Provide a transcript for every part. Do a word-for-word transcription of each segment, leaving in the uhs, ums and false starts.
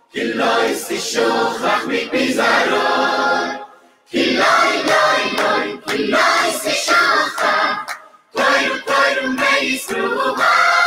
כי לא ישכח מפזרון, כי לא לא לא, כי לא ישכח, תוירו תוירו מישראל.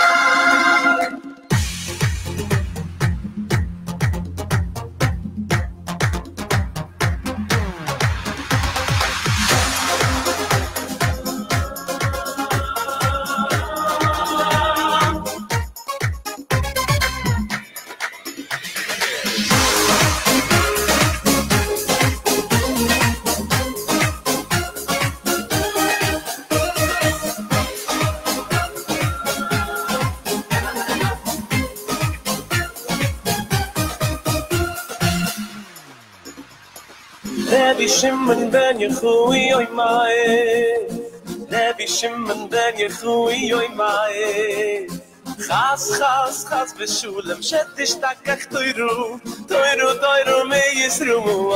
Rabbi Shimon ben Yechui oy mae, Rabbi Shimon ben Yechui oy mae. Chas chas chas b'shulem shetishtachach toiru, toiru toiru me Yisru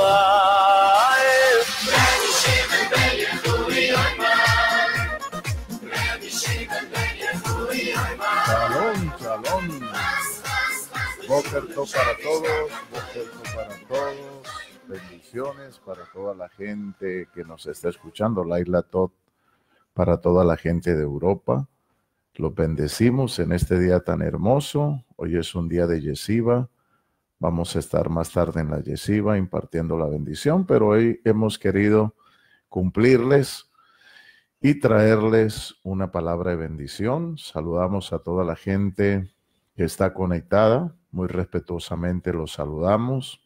mu'ay. Rabbi Shimon ben Yechui oy mae, Rabbi Shimon ben Yechui oy mae. Shalom, shalom. Boker Tov para todos, Boker Tov para todos. Bendiciones para toda la gente que nos está escuchando, la Isla Tot, para toda la gente de Europa. Los bendecimos en este día tan hermoso. Hoy es un día de Yeshiva. Vamos a estar más tarde en la Yeshiva impartiendo la bendición, pero hoy hemos querido cumplirles y traerles una palabra de bendición. Saludamos a toda la gente que está conectada. Muy respetuosamente los saludamos.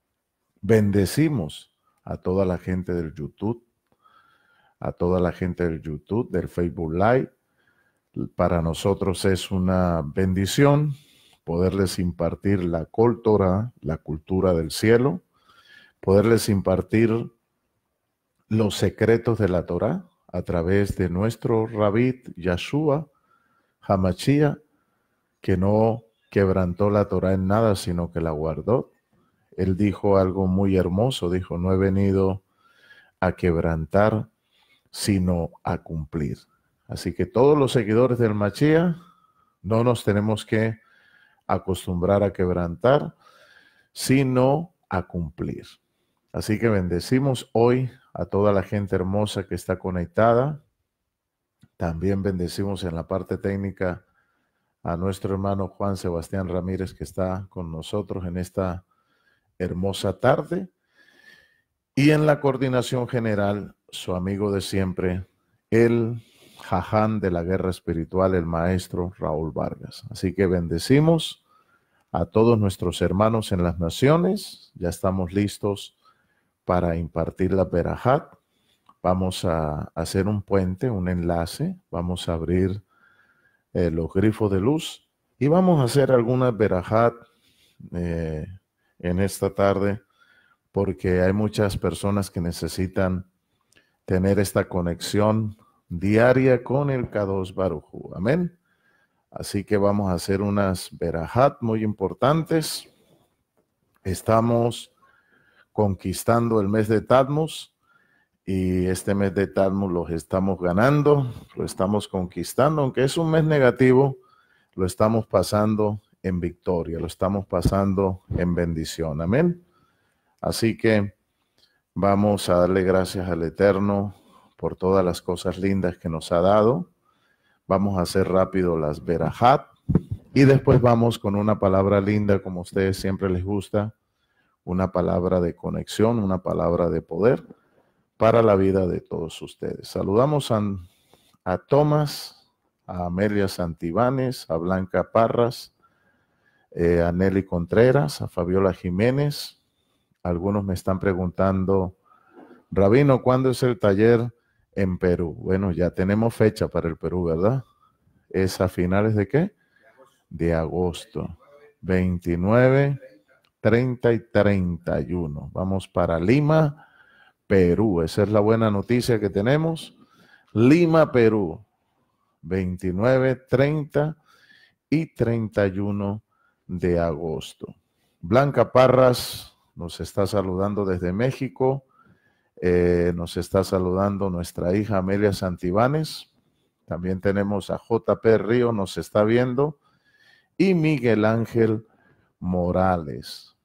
Bendecimos a toda la gente del YouTube, a toda la gente del YouTube, del Facebook Live. Para nosotros es una bendición poderles impartir la Kol Torah, la cultura del cielo, poderles impartir los secretos de la Torah a través de nuestro Rabí Yeshua Hamashia, que no quebrantó la Torah en nada, sino que la guardó. Él dijo algo muy hermoso, dijo, no he venido a quebrantar, sino a cumplir. Así que todos los seguidores del Mashiach no nos tenemos que acostumbrar a quebrantar, sino a cumplir. Así que bendecimos hoy a toda la gente hermosa que está conectada. También bendecimos en la parte técnica a nuestro hermano Juan Sebastián Ramírez, que está con nosotros en esta hermosa tarde, y en la coordinación general su amigo de siempre, el jaján de la guerra espiritual, el maestro Raúl Vargas. Así que bendecimos a todos nuestros hermanos en las naciones. Ya estamos listos para impartir la Berajat. Vamos a hacer un puente, un enlace, vamos a abrir eh, los grifos de luz y vamos a hacer algunas Berajat eh, en esta tarde, porque hay muchas personas que necesitan tener esta conexión diaria con el Kadosh Baruj Hu. Amén. Así que vamos a hacer unas Berajat muy importantes. Estamos conquistando el mes de Tammuz y este mes de Tammuz lo estamos ganando, lo estamos conquistando, aunque es un mes negativo, lo estamos pasando en victoria, lo estamos pasando en bendición. Amén. Así que vamos a darle gracias al Eterno por todas las cosas lindas que nos ha dado. Vamos a hacer rápido las Berajat y después vamos con una palabra linda, como a ustedes siempre les gusta, una palabra de conexión, una palabra de poder para la vida de todos ustedes. Saludamos a, a Tomás, a Amelia Santibáñez, a Blanca Parras, Eh, a Nelly Contreras, a Fabiola Jiménez. Algunos me están preguntando, Rabino, ¿cuándo es el taller en Perú? Bueno, ya tenemos fecha para el Perú, ¿verdad? ¿Es a finales de qué? De agosto. veintinueve, treinta y treinta y uno. Vamos para Lima, Perú. Esa es la buena noticia que tenemos. Lima, Perú. veintinueve, treinta y treinta y uno de agosto. Blanca Parras nos está saludando desde México. Eh, nos está saludando nuestra hija Amelia Santibáñez. También tenemos a J P Río, nos está viendo. Y Miguel Ángel Morales.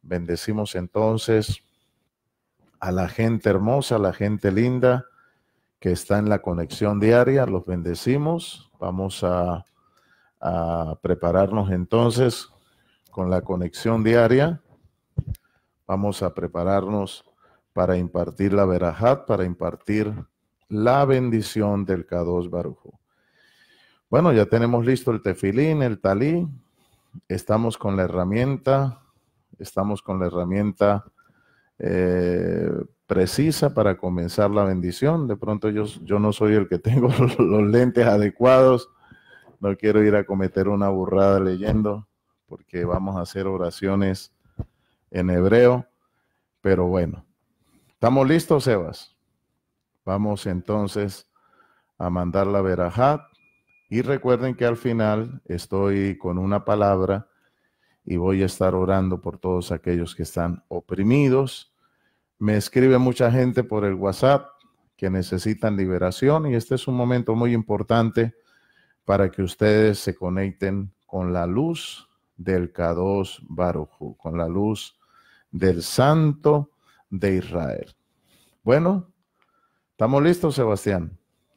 Bendecimos entonces a la gente hermosa, a la gente linda que está en la conexión diaria. Los bendecimos. Vamos a, a prepararnos entonces con la conexión diaria. Vamos a prepararnos para impartir la verajat, para impartir la bendición del Kadosh Baruj Hu. Bueno, ya tenemos listo el tefilín, el talí. Estamos con la herramienta, estamos con la herramienta eh, precisa para comenzar la bendición. De pronto yo, yo no soy el que tengo los lentes adecuados. No quiero ir a cometer una burrada leyendo, porque vamos a hacer oraciones en hebreo. Pero bueno, ¿estamos listos, Sebas? Vamos entonces a mandar la verajat. Y recuerden que al final estoy con una palabra y voy a estar orando por todos aquellos que están oprimidos. Me escribe mucha gente por el WhatsApp que necesitan liberación y este es un momento muy importante para que ustedes se conecten con la luz del Kadosh Baruj Hu, con la luz del Santo de Israel. Bueno, ¿estamos listos, Sebastián?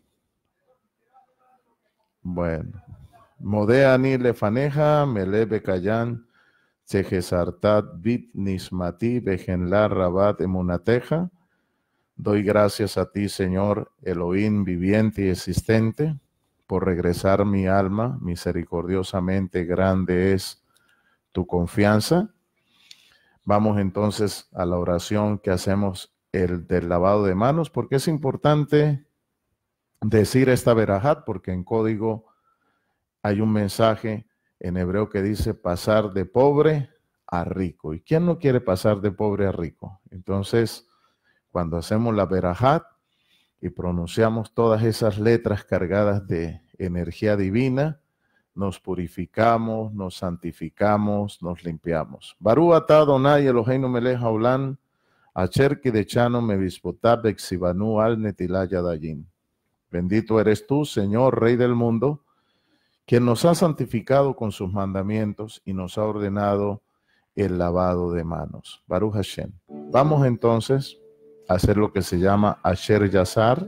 Bueno, Modea ni lefaneja, mele bekayan, Sejesartat bit nismati, bejenla rabat emunateja. Doy gracias a ti, Señor, Elohim viviente y existente, por regresar mi alma, misericordiosamente grande es tu confianza. Vamos entonces a la oración que hacemos el del lavado de manos, porque es importante decir esta verajat, porque en código hay un mensaje en hebreo que dice pasar de pobre a rico. ¿Y quién no quiere pasar de pobre a rico? Entonces, cuando hacemos la verajat y pronunciamos todas esas letras cargadas de energía divina, nos purificamos, nos santificamos, nos limpiamos. Baruch atah Adonai Eloheinu melech haolam, asher kideshanu mevitzvotav vexivanu al netilat yadayim. Bendito eres tú, Señor, Rey del mundo, quien nos ha santificado con sus mandamientos y nos ha ordenado el lavado de manos. Baruch Hashem. Vamos entonces a hacer lo que se llama Asher Yazar.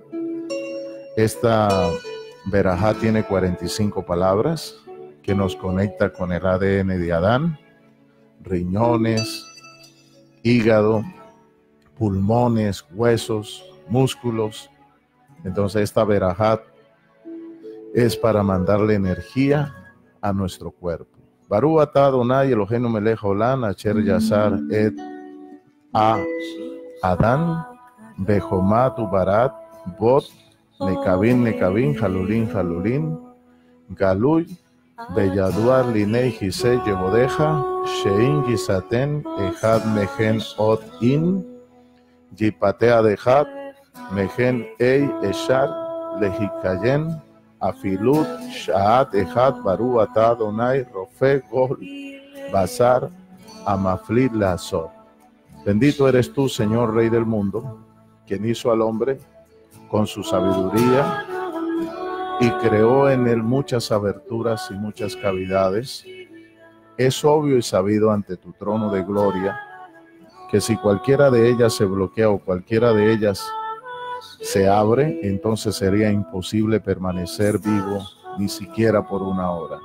Esta verajá tiene cuarenta y cinco palabras que nos conecta con el A D N de Adán, riñones, hígado, pulmones, huesos, músculos. Entonces esta verajat es para mandarle energía a nuestro cuerpo. Baruch atah Adonai Eloheinu melech haolam, asher yazar et a Adán bejomat ubarat bot nekabin nekabin halulin halulin galuy beyaduar linei gisei yevodeja shein gisaten ejad mehen ot in yipatea dejad mehen ei eshar lehikayen afilut shaat ejad baruch atah Adonai rofe gol basar amaflit lazor. Bendito eres tú, Señor, Rey del mundo, quien hizo al hombre con su sabiduría y creó en él muchas aberturas y muchas cavidades. Es obvio y sabido ante tu trono de gloria que si cualquiera de ellas se bloquea o cualquiera de ellas se abre, entonces sería imposible permanecer vivo ni siquiera por una hora.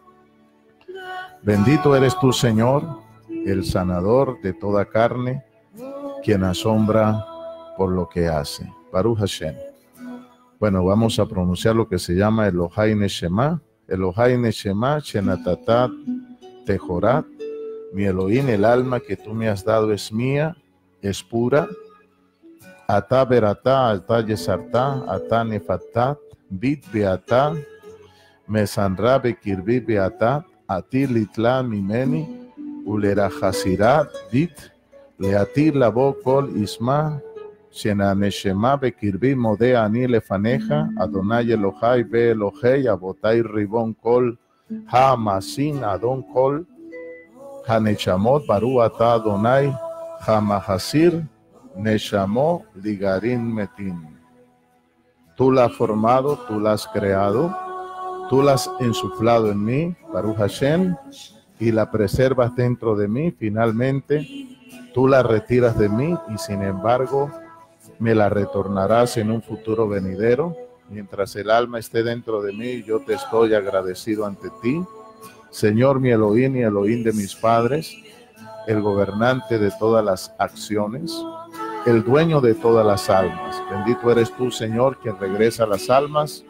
Bendito eres tú, Señor, el sanador de toda carne, quien asombra por lo que hace. Baruch Hashem. Bueno, vamos a pronunciar lo que se llama Elohai Neshama. Elohai Neshama, Shenatatat Tejorat. Mi Elohim, el alma que tú me has dado es mía, es pura. Ata Beratá, Ata Yesartá, Ata Nefatat, Bit Beatá, Mesanra Bekirbi Beatá, Ati Litla Mimeni, Ulera Hasirat, Dit, Leatir Labo Kol Isma, Shena Neshema Bekirbi Modea Ani Lefaneja, Adonai Elohai Be Elohei, Abotai Ribon Kol, Ha Masin Adon Kol, Haneshamot Baruch atah Adonai, Ha Mahasir, Neshamo Ligarin Metin. Tú la has formado, tú la has creado, tú la has insuflado en mí, Baruch Hashem. y la preservas dentro de mí, finalmente tú la retiras de mí y sin embargo me la retornarás en un futuro venidero. Mientras el alma esté dentro de mí, yo te estoy agradecido ante ti, Señor, mi Elohim y Elohim de mis padres, el gobernante de todas las acciones, el dueño de todas las almas. Bendito eres tú, Señor, que regresa las almas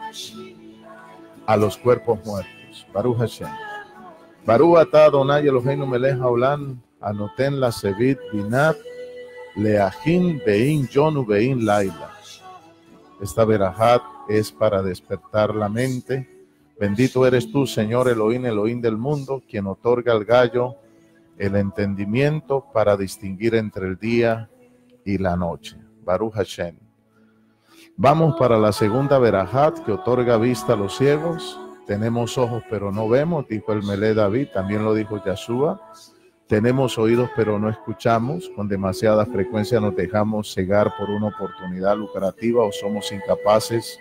a los cuerpos muertos. Baruch Hashem. Baruch atah Adonai Eloheinu melech haolam, anoten la sevit binat leajin bein yonu bein laila. Esta verajat es para despertar la mente. Bendito eres tú, Señor Elohim, Elohim del mundo, quien otorga al gallo el entendimiento para distinguir entre el día y la noche. Baruch Hashem. Vamos para la segunda verajat, que otorga vista a los ciegos. Tenemos ojos pero no vemos, dijo el Melé David, también lo dijo Yahshua. Tenemos oídos pero no escuchamos, con demasiada frecuencia nos dejamos cegar por una oportunidad lucrativa o somos incapaces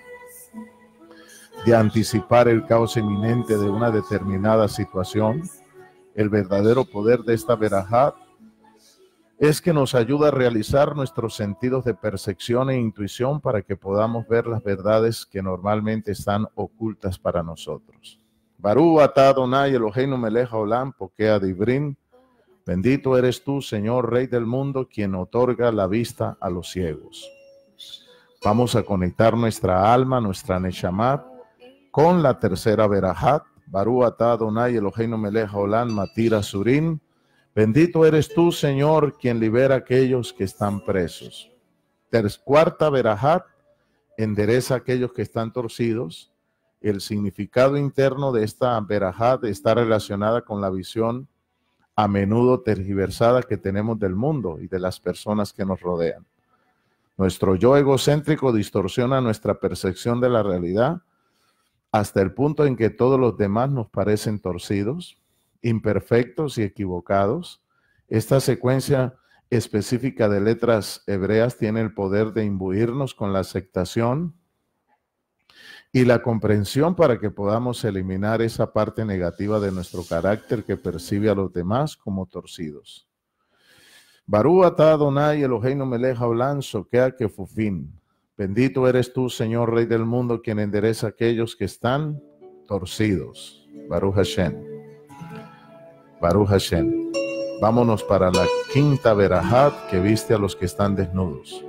de anticipar el caos inminente de una determinada situación. El verdadero poder de esta verajat es que nos ayuda a realizar nuestros sentidos de percepción e intuición para que podamos ver las verdades que normalmente están ocultas para nosotros. Baruch atah Adonai Eloheinu melech haolam pokea divrim. Bendito eres tú, Señor, Rey del mundo, quien otorga la vista a los ciegos. Vamos a conectar nuestra alma, nuestra Neshamat, con la tercera verajat. Baruch atah Adonai Eloheinu melech haolam matira surim. Bendito eres tú, Señor, quien libera a aquellos que están presos. Ter- cuarta verajat, endereza a aquellos que están torcidos. El significado interno de esta verajat está relacionada con la visión a menudo tergiversada que tenemos del mundo y de las personas que nos rodean. Nuestro yo egocéntrico distorsiona nuestra percepción de la realidad hasta el punto en que todos los demás nos parecen torcidos, imperfectos y equivocados. Esta secuencia específica de letras hebreas tiene el poder de imbuirnos con la aceptación y la comprensión para que podamos eliminar esa parte negativa de nuestro carácter que percibe a los demás como torcidos. Baruch atah Adonai Eloheinu melech haolam sokea kefufim. Bendito eres tú, Señor, Rey del mundo, quien endereza a aquellos que están torcidos. Baruch Hashem. Baruch Hashem. Vámonos para la quinta verajat, que viste a los que están desnudos.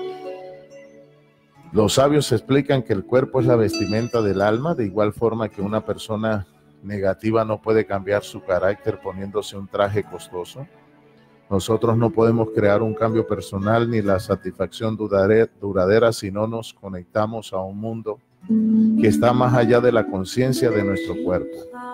Los sabios explican que el cuerpo es la vestimenta del alma, de igual forma que una persona negativa no puede cambiar su carácter poniéndose un traje costoso. Nosotros no podemos crear un cambio personal ni la satisfacción duradera si no nos conectamos a un mundo que está más allá de la conciencia de nuestro cuerpo.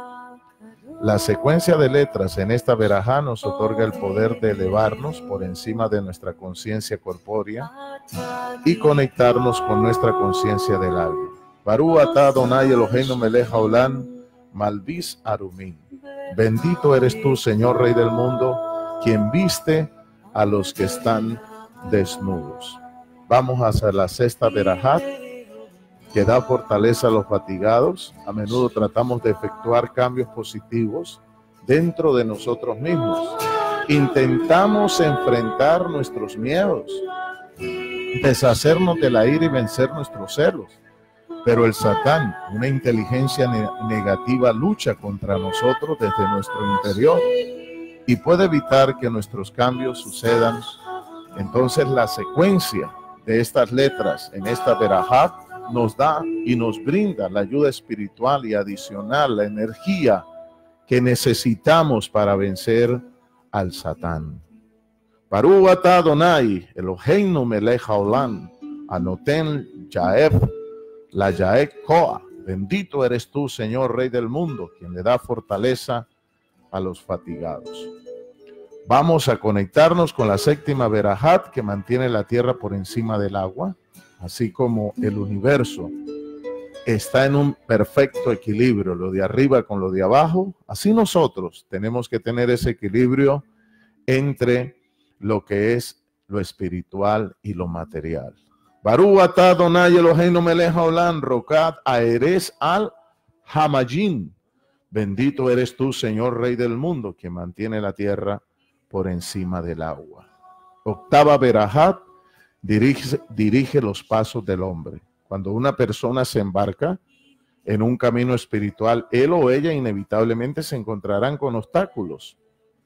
La secuencia de letras en esta verajá nos otorga el poder de elevarnos por encima de nuestra conciencia corpórea y conectarnos con nuestra conciencia del alma. Baruch atah Adonai Eloheinu melech haolam malvis arumim. Bendito eres tú, Señor, Rey del mundo, quien viste a los que están desnudos. Vamos hacia la sexta verajá, que da fortaleza a los fatigados. A menudo tratamos de efectuar cambios positivos dentro de nosotros mismos. Intentamos enfrentar nuestros miedos, deshacernos de la ira y vencer nuestros celos. Pero el Satán, una inteligencia ne- negativa, lucha contra nosotros desde nuestro interior y puede evitar que nuestros cambios sucedan. Entonces la secuencia de estas letras en esta verajá nos da y nos brinda la ayuda espiritual y adicional, la energía que necesitamos para vencer al Satán. Baruch atah Adonai Eloheinu melech haolam anoten yaef la yaek koa. Bendito eres tú, Señor, Rey del mundo, quien le da fortaleza a los fatigados. Vamos a conectarnos con la séptima verajat, que mantiene la tierra por encima del agua. Así como el universo está en un perfecto equilibrio, lo de arriba con lo de abajo, así nosotros tenemos que tener ese equilibrio entre lo que es lo espiritual y lo material. Baruch atah Adonai Eloheinu melech haolam rokat aeres al hamayim. Bendito eres tú, Señor, Rey del mundo, que mantiene la tierra por encima del agua. Octava verajat, dirige, dirige los pasos del hombre. Cuando una persona se embarca en un camino espiritual, él o ella inevitablemente se encontrarán con obstáculos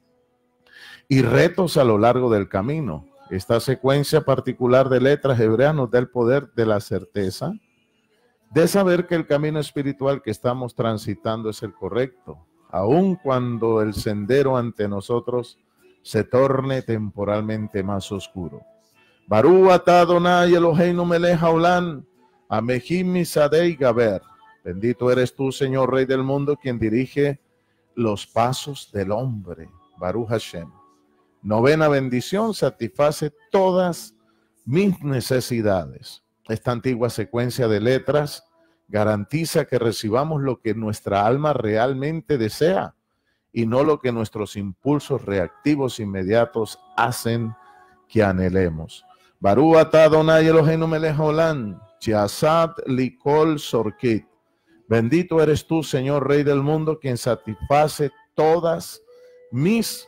y retos a lo largo del camino. Esta secuencia particular de letras hebreas nos da el poder de la certeza de saber que el camino espiritual que estamos transitando es el correcto, aun cuando el sendero ante nosotros se torne temporalmente más oscuro. Barú atá Adonai Eloheinu melech haolam, Amehim misadei gaber. Bendito eres tú, Señor, Rey del mundo, quien dirige los pasos del hombre. Baruch Hashem. Novena bendición, satisface todas mis necesidades. Esta antigua secuencia de letras garantiza que recibamos lo que nuestra alma realmente desea y no lo que nuestros impulsos reactivos inmediatos hacen que anhelemos. Baruch atá Adonai Eloheinu melech haolam, she'asat likol sorkit. Bendito eres tú, Señor, Rey del mundo, quien satisface todas mis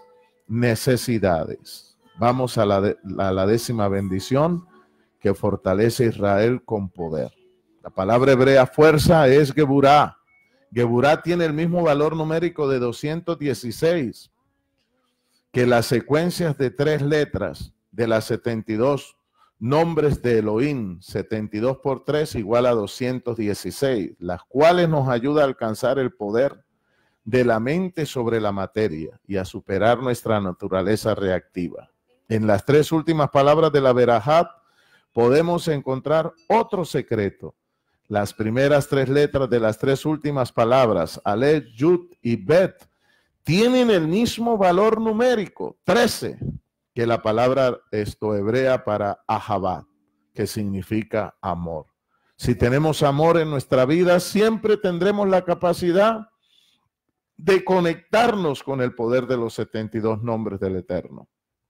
necesidades. Vamos a la, de, a la décima bendición, que fortalece a Israel con poder. La palabra hebrea fuerza es Geburá. Geburá tiene el mismo valor numérico de doscientos dieciséis que las secuencias de tres letras de las setenta y dos nombres de Elohim. Setenta y dos por tres igual a doscientos dieciséis, las cuales nos ayuda a alcanzar el poder de la mente sobre la materia y a superar nuestra naturaleza reactiva. En las tres últimas palabras de la Berajat podemos encontrar otro secreto. Las primeras tres letras de las tres últimas palabras, Aleph, Yud y Bet, tienen el mismo valor numérico, trece, que la palabra esto hebrea para Ahabat, que significa amor. Si tenemos amor en nuestra vida, siempre tendremos la capacidad de conectarnos con el poder de los setenta y dos nombres del Eterno.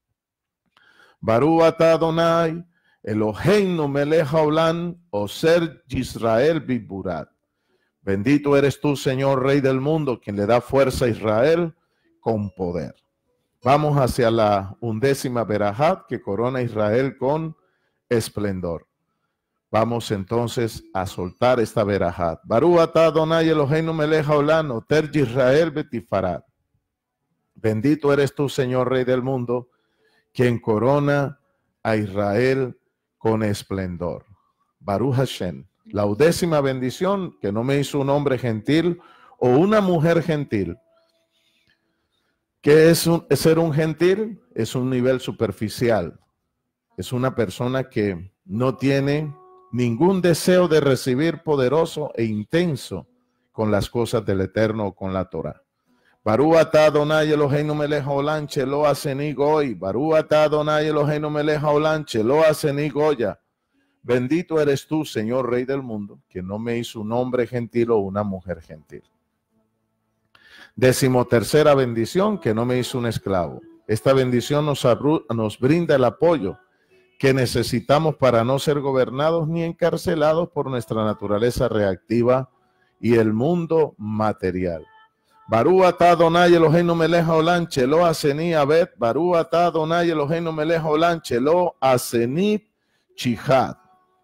Baruch atá Adonai Eloheinu melech haolam, oser Yisrael biburat. Bendito eres tú, Señor, Rey del mundo, quien le da fuerza a Israel con poder. Vamos hacia la undécima Berajat, que corona a Israel con esplendor. Vamos entonces a soltar esta Berajat. Baruch atá Adonai Eloheinu melech haolam, oter Yisrael betifarat. Bendito eres tú, Señor, Rey del mundo, quien corona a Israel con esplendor. Baruch Hashem. La undécima bendición, que no me hizo un hombre gentil o una mujer gentil. ¿Qué es, un, es ser un gentil? Es un nivel superficial. Es una persona que no tiene ningún deseo de recibir poderoso e intenso con las cosas del Eterno o con la Torah. Baruch atá Adonai Eloheinu melech haolam, shelo aseni goy. Baruch atá Adonai Eloheinu melech haolam, shelo aseni goya. Bendito eres tú, Señor, Rey del mundo, que no me hizo un hombre gentil o una mujer gentil. Decimotercera bendición, que no me hizo un esclavo. Esta bendición nos, nos brinda el apoyo que necesitamos para no ser gobernados ni encarcelados por nuestra naturaleza reactiva y el mundo material. Baruch atá Adonai Eloheinu melech haolam, shelo aseni abet. Baruch atá Adonai Eloheinu melech haolam, shelo aseni chihad.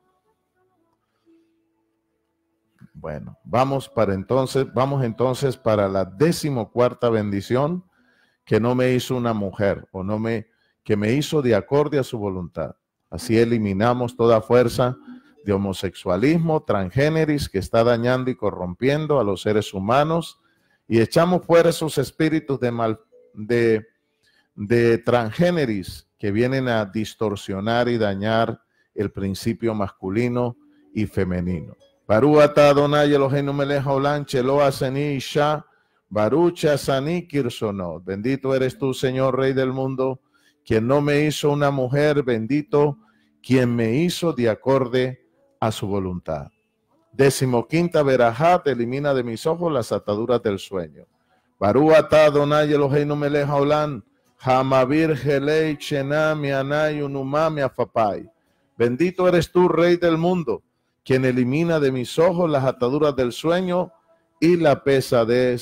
Bueno, vamos para entonces, vamos entonces para la decimocuarta bendición, que no me hizo una mujer, o no me, que me hizo de acorde a su voluntad. Así eliminamos toda fuerza de homosexualismo, transgéneris, que está dañando y corrompiendo a los seres humanos, y echamos fuera esos espíritus de, mal, de, de transgéneris que vienen a distorsionar y dañar el principio masculino y femenino. Baruch atá Adonai Eloheinu melech haolam, shelo aseni isha, baruch asani kirsonot. Bendito eres tú, Señor, Rey del mundo, quien no me hizo una mujer, bendito quien me hizo de acorde a su voluntad. Decimoquinta Berajat, elimina de mis ojos las ataduras del sueño. Baruch atá Adonai Eloheinu melech haolam, hamavir helei shena mianai unuma miafapai. Bendito eres tú, Rey del mundo, quien elimina de mis ojos las ataduras del sueño y la pesadez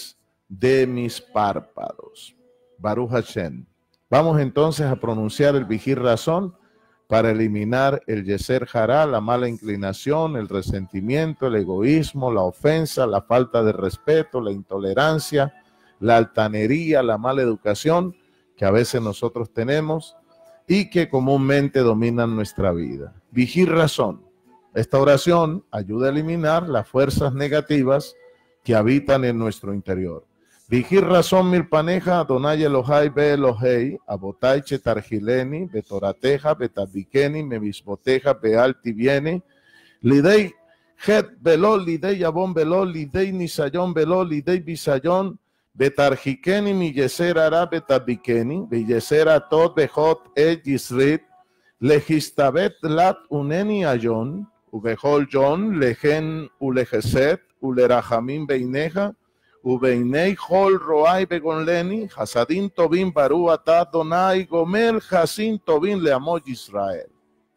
de mis párpados. Baruch Hashem. Vamos entonces a pronunciar el Vigir Razón para eliminar el Yeser Hará, la mala inclinación, el resentimiento, el egoísmo, la ofensa, la falta de respeto, la intolerancia, la altanería, la mala educación que a veces nosotros tenemos y que comúnmente dominan nuestra vida. Vigir Razón. Esta oración ayuda a eliminar las fuerzas negativas que habitan en nuestro interior. Vigir Razón Milpaneja, Adonai Elohai Be Elohei, Abotai Chetargileni, Betorateja, Betabikeni, Mevisboteja, Bealti Viene, Lidei Het Belol, Lidei Yabon Belol, Lidei Nisayon Belol, Lidei Bisayon, Betarjikeni, Miyeser Ara, Betabikeni, Biyeser Atot, Behot, E Yisrit, Legistabet Lat Uneni Ayon, Ubehol Jon, Lehen Ulejeset, Ulerahamim Beineja, Ubeinei Hol Roai Begonleni, Hasadin Tobin Baru Atat Donai Gomel Hasin Tobin Leamó Israel.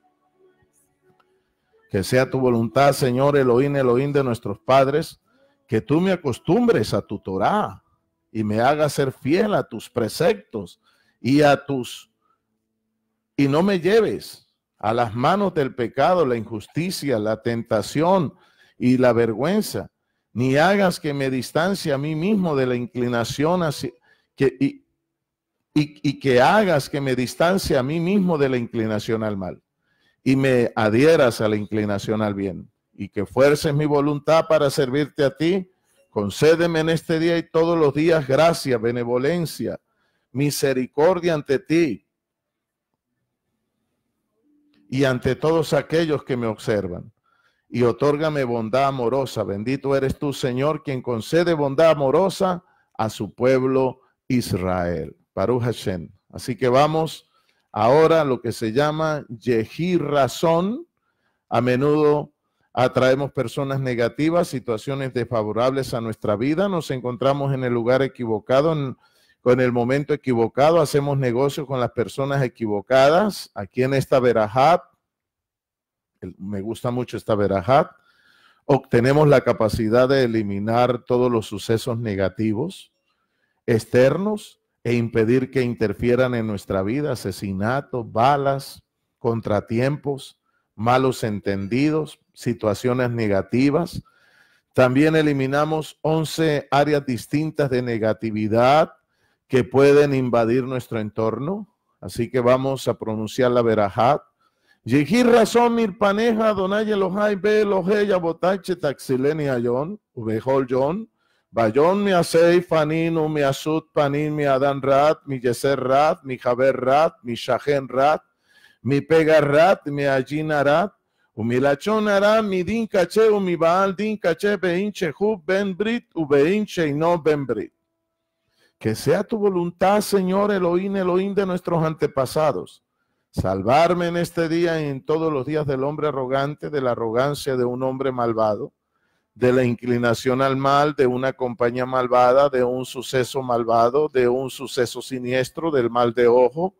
Que sea tu voluntad, Señor Elohim, Elohim de nuestros padres, que tú me acostumbres a tu Torah y me hagas ser fiel a tus preceptos y a tus y no me lleves a las manos del pecado, la injusticia, la tentación y la vergüenza, ni hagas que me distancie a mí mismo de la inclinación hacia, que, y, y, y que hagas que me distancie a mí mismo de la inclinación al mal y me adhieras a la inclinación al bien y que fuerces mi voluntad para servirte a ti. Concédeme en este día y todos los días gracia, benevolencia, misericordia ante ti y ante todos aquellos que me observan. Y otórgame bondad amorosa. Bendito eres tú, Señor, quien concede bondad amorosa a su pueblo Israel. Baruch Hashem. Así que vamos ahora a lo que se llama Yehir Razón. A menudo atraemos personas negativas, situaciones desfavorables a nuestra vida. Nos encontramos en el lugar equivocado, en, en el momento equivocado. Hacemos negocios con las personas equivocadas. Aquí en esta verajat, me gusta mucho esta verajat, obtenemos la capacidad de eliminar todos los sucesos negativos externos e impedir que interfieran en nuestra vida, asesinatos, balas, contratiempos, malos entendidos, situaciones negativas. También eliminamos once áreas distintas de negatividad que pueden invadir nuestro entorno. Así que vamos a pronunciar la verajat. Yehir Razón Mirpaneja, Adonai Elohai Be Elohei, Abotai Chetaxileni Ayon, Ubehol Jon, Bayon mi Asei Fanin, mi Asut Panin, mi Adan Rat, mi Yeser Rat, mi Jaber Rat, mi Shahen Rat, mi Pega Rat, mi Ajin Rat, Umilachon Arat, mi Din Cache, mi Baal Din Cache, Bein Chehub Ben Brit, Ubein Sheino Ben Brit. Que sea tu voluntad, Señor Elohim, Elohim de nuestros antepasados, salvarme en este día y en todos los días del hombre arrogante, de la arrogancia de un hombre malvado, de la inclinación al mal, de una compañía malvada, de un suceso malvado, de un suceso siniestro, del mal de ojo,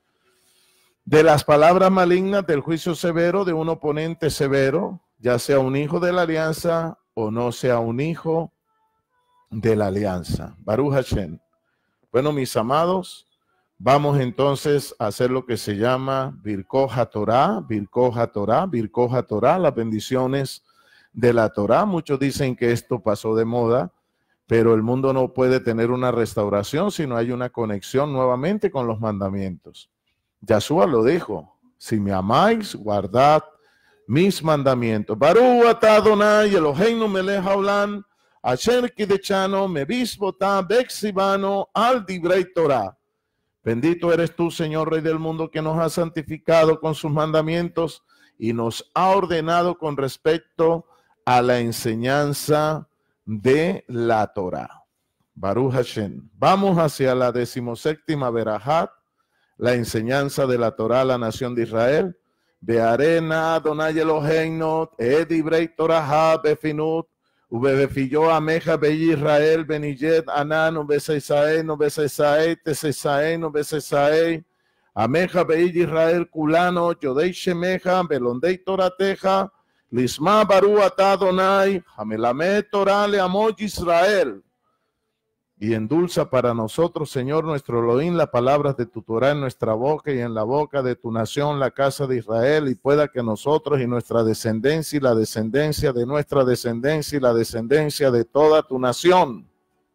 de las palabras malignas, del juicio severo, de un oponente severo, ya sea un hijo de la alianza o no sea un hijo de la alianza. Baruch Hashem. Bueno, mis amados, vamos entonces a hacer lo que se llama Birkoj HaTorah, Birkoj HaTorah, Birkoj HaTorah, las bendiciones de la Torah. Muchos dicen que esto pasó de moda, pero el mundo no puede tener una restauración si no hay una conexión nuevamente con los mandamientos. Yahshua lo dijo, si me amáis, guardad mis mandamientos. Baruch atah Adonai Eloheinu melech haolam, asher kideshanu mevisbotah beksibano al divrei Torah. Bendito eres tú, Señor, Rey del mundo, que nos ha santificado con sus mandamientos y nos ha ordenado con respecto a la enseñanza de la Torah. Baruch Hashem. Vamos hacia la decimoséptima verajat, la enseñanza de la Torah a la nación de Israel. Bearena Adonai Eloheinu et divrei Torah befinut Ubefilló ameja be Israel beniyet anan ubesesae no besesae tesesae no besesae ameja be Israel kulano yodei shemeja belondei torateja lisma baru atah Adonai hamelamet Torah leamot Israel. y endulza para nosotros, Señor nuestro Elohim, las palabras de tu Torah en nuestra boca y en la boca de tu nación, la casa de Israel, y pueda que nosotros y nuestra descendencia y la descendencia de nuestra descendencia y la descendencia de toda tu nación,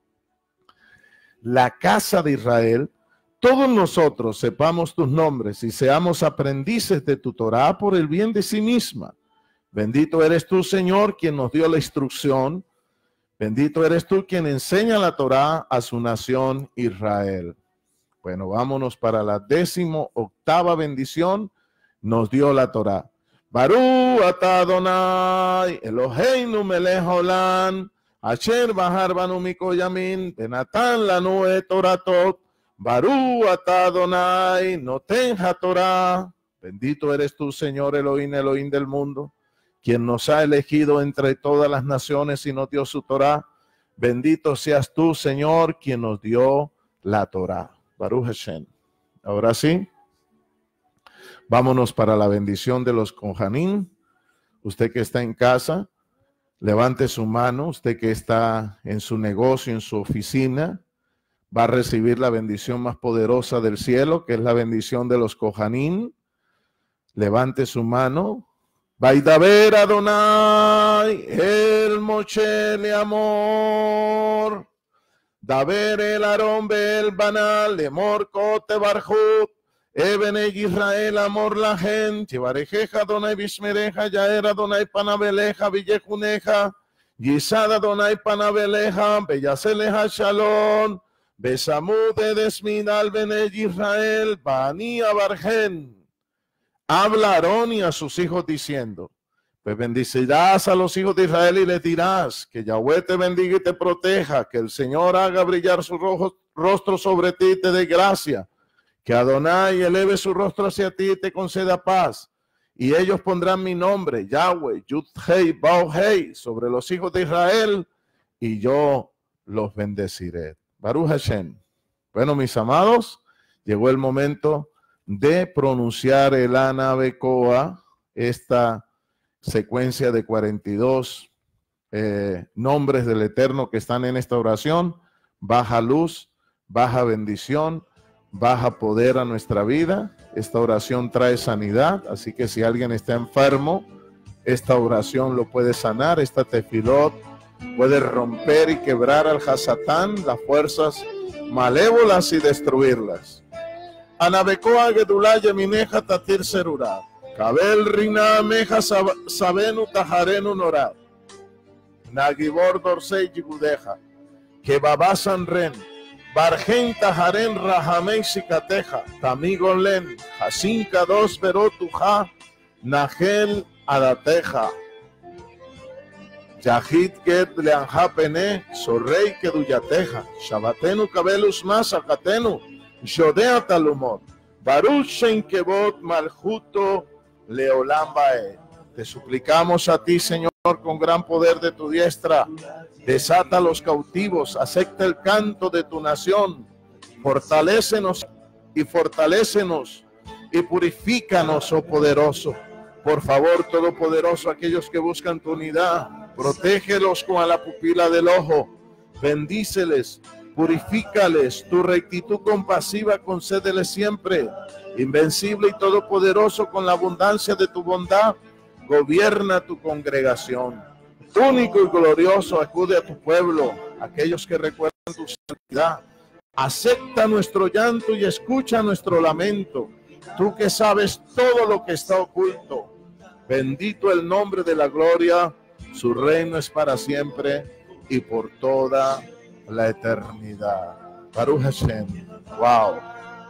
la casa de Israel, todos nosotros sepamos tus nombres y seamos aprendices de tu Torah por el bien de sí misma. Bendito eres tú, Señor, quien nos dio la instrucción. Bendito eres tú quien enseña la Torá a su nación Israel. Bueno, vámonos para la décimo octava bendición. Nos dio la Torá. Baruch atah Adonai Eloheinu melech haolam asher bahar banu mikol yamin venatan lanu et toratot. Baruch atah Adonai noten haTorá. Bendito eres tú, Señor Elohim, Elohim del mundo, quien nos ha elegido entre todas las naciones y nos dio su Torá. Bendito seas tú, Señor, quien nos dio la Torá. Baruch Hashem. Ahora sí, vámonos para la bendición de los Kohanim. Usted que está en casa, levante su mano. Usted que está en su negocio, en su oficina, va a recibir la bendición más poderosa del cielo, que es la bendición de los Kohanim. Levante su mano. Vaidaber Adonai el Moshe le amor, Daber el Aarón el Banal lemor kote barjut, Ebene Israel amor la gente, Chivarejeja Adonai Bishmereja, Yaer Adonai Panabeleja, Villejuneja, Yisad Adonai Panabeleja, Beyaseleja Shalom, Besamude Desminal Bene Israel, Bania Bargen. Habla a Aarón y a sus hijos diciendo, pues bendecirás a los hijos de Israel y les dirás que Yahweh te bendiga y te proteja, que el Señor haga brillar su rojo, rostro sobre ti y te dé gracia, que Adonai eleve su rostro hacia ti y te conceda paz. Y ellos pondrán mi nombre, Yahweh, Yud-Hei, Bao-Hei, sobre los hijos de Israel, y yo los bendeciré. Baruch Hashem. Bueno, mis amados, llegó el momento de pronunciar el Anabecoa, esta secuencia de cuarenta y dos eh, nombres del Eterno que están en esta oración. Baja luz, baja bendición, baja poder a nuestra vida. Esta oración trae sanidad, así que si alguien está enfermo, esta oración lo puede sanar. Esta tefilot puede romper y quebrar al Hasatán, las fuerzas malévolas, y destruirlas. Anabecoa gedulá yemineja tatir serurá. Kabel rina meja sabenu tajarenu norá. Nagibor dorsei yigudeja. Kebabasan ren. Bargen tajaren rahamei sikateja. Tamigon len. Jasinka dos verotuja. Nagel adateja. Yahid get leanja pene. Sorrei keduyateja. Shabatenu kabelus masakatenu. Jodea Talumot, Baruch Shem Kevod Maljuto Leolam Bae. Te suplicamos a ti, Señor, con gran poder de tu diestra. Desata a los cautivos, acepta el canto de tu nación. Fortalécenos y fortalécenos y purifícanos, oh poderoso. Por favor, todopoderoso, aquellos que buscan tu unidad, protégelos con la pupila del ojo. Bendíceles. Purifícales, tu rectitud compasiva concédele siempre, invencible y todopoderoso, con la abundancia de tu bondad, gobierna tu congregación. Único y glorioso, acude a tu pueblo, aquellos que recuerdan tu santidad. Acepta nuestro llanto y escucha nuestro lamento, tú que sabes todo lo que está oculto. Bendito el nombre de la gloria, su reino es para siempre y por toda la eternidad. Baruch Hashem. Wow.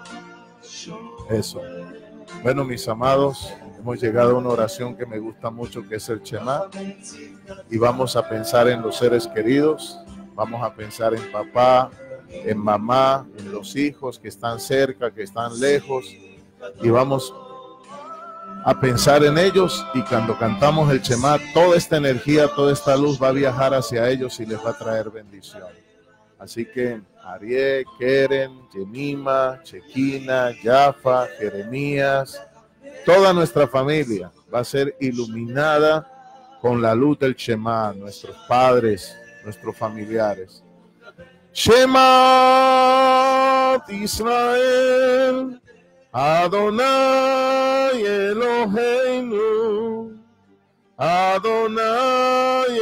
Eso. Bueno, mis amados, hemos llegado a una oración que me gusta mucho, que es el Shema. Y vamos a pensar en los seres queridos. Vamos a pensar en papá, en mamá, en los hijos que están cerca, que están lejos. Y vamos a pensar en ellos. Y cuando cantamos el Shema, toda esta energía, toda esta luz va a viajar hacia ellos y les va a traer bendición. Así que Arié, Keren, Yemima, Chequina, Yafa, Jeremías, toda nuestra familia va a ser iluminada con la luz del Shema, nuestros padres, nuestros familiares. Shemat Israel, Adonai Eloheinu, Adonai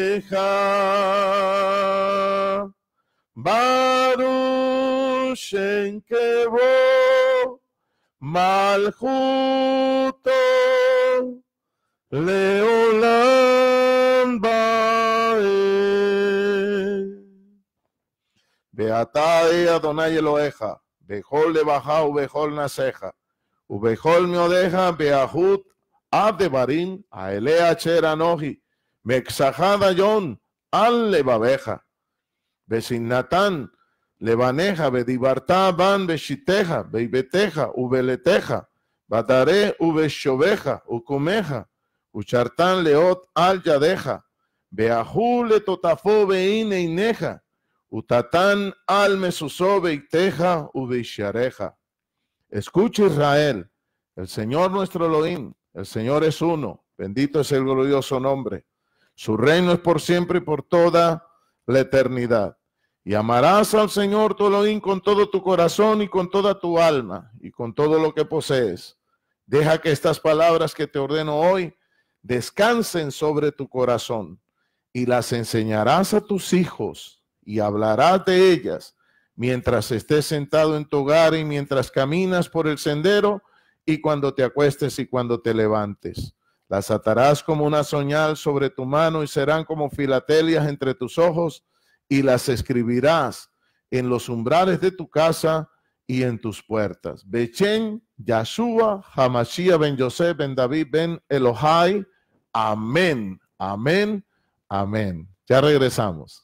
Echad, Baruch Shem Kevod, Malchuto, Leolam Baed. Beatai Adonai Elohecha, Bechol Levaja, Ubechol Naseja, Ubechol Miodeja, Beahut, Abdebarim, Aelea Cheranoji, Mexajada Yon, Al Levabeja, Besinatán, Levaneja, Bedibarta, Ban, Beshiteja, Beibeteja, Ubeleteja, Batare, Ubeshoveja, Ukumeja, Uchartán, Leot, Al Yadeja, Beahu, Letotafo, Beine, Ineja, Utatán al mesusó beiteja ubeishareja. Escucha Israel, el Señor nuestro Elohim, el Señor es uno, bendito es el glorioso nombre. Su reino es por siempre y por toda la eternidad. Y amarás al Señor tu Elohim con todo tu corazón y con toda tu alma y con todo lo que posees. Deja que estas palabras que te ordeno hoy descansen sobre tu corazón y las enseñarás a tus hijos y hablarás de ellas mientras estés sentado en tu hogar y mientras caminas por el sendero y cuando te acuestes y cuando te levantes. Las atarás como una señal sobre tu mano y serán como filatelias entre tus ojos y las escribirás en los umbrales de tu casa y en tus puertas. Bechen, Yahshua, Hamashiach ben Yosef, ben David, ben Elohai. Amén, amén, amén. Ya regresamos.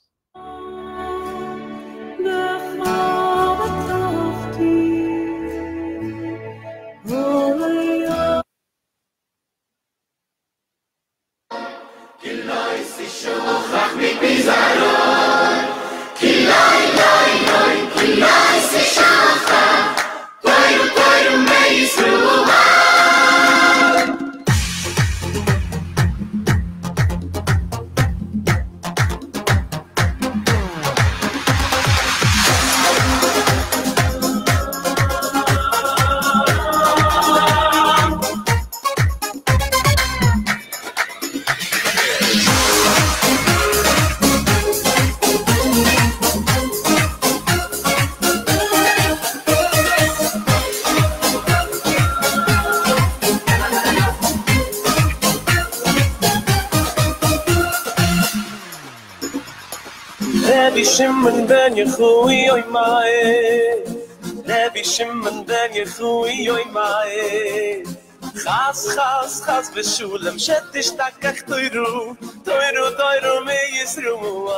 Rabbi Shimon ben Yechui oy mae, Rabbi Shimon ben Yechui oy mae. Chas chas chas b'shulam shetish takach toiru, toiru toiru me yisru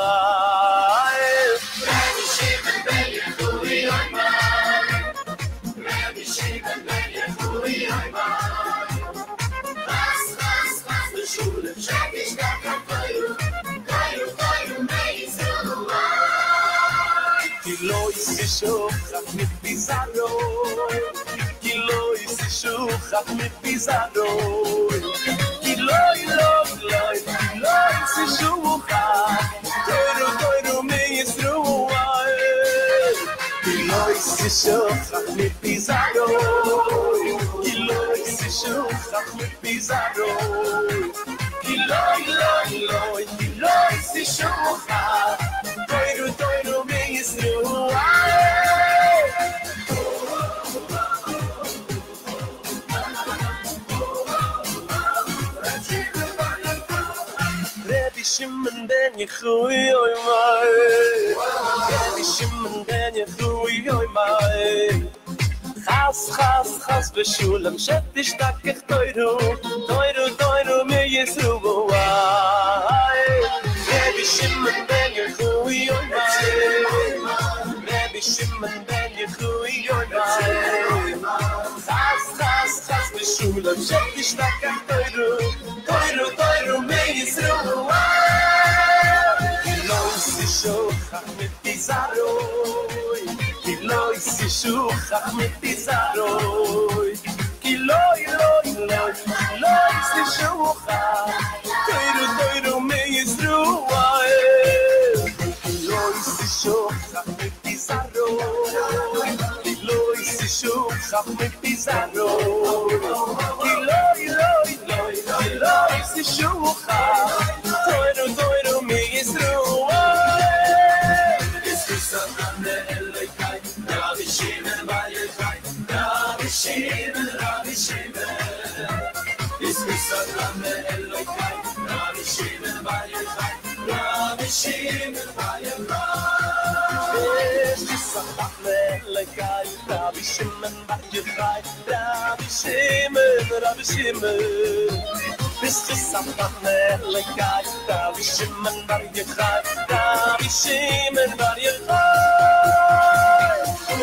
mu'ay. Rabbi Shimon ben Yechui oy mae, Rabbi Shimon ben Yechui oy mae. Chas chas chas b'shulam shetish takach toiru, toiru toiru me yisru mu'ay. Ki lo yisishuchach mit bizarroi, Ki lo yisishuchach mit bizarroi, Ki lo lo lo Ki lo yisishuchach, toiru toiru me yisru mu'ay. Ki lo yisishuchach mit bizarroi, Ki lo yisishuchach mit bizarroi, Ki lo lo lo Ki lo yisishuchach, toiru toiru me yisru mu'ay. Rabbi Shimon ben Yechui oy mae, Rabbi Shimon ben Yechui oy mae. Chas chas chas b'shulam shetish takach toiru, toiru toiru me yisru mu'ay. Rabbi Shimon ben Yechui oy mae, Rabbi Shimon ben Yechui oy mae. Chas chas chas b'shulam shetish takach toiru, toiru toiru me yisru mu'ay. Ki lo yisishuchach mit bizarroi, Ki lo yisishuchach mit bizarroi, Ki lo lo lo Ki lo yisishuchach, toiru toiru me yisru mu'ay. Ki lo yisishuchach Pizarro, Loi si shuchach mi Pizarro, Loi, Loi, Loi, Loi si shuchach, Toiro, Toiro mi Yisroel. Es Pizarro Elokai, Rabbi Shimon Bar Yochai, Rabbi Shimon, Rabbi Shimon. Es Pizarro Elokai, Rabbi Shimon Bar Yochai, Rabbi Shimon Bar Yochai. Es Pizarro Elokai, Rabbi Shimon Bar Yochai, Rabbi Shimon, Rabbi Shimon. Es Pizarro Elokai, Rabbi Shimon Bar Yochai, Rabbi Shimon Bar Yochai.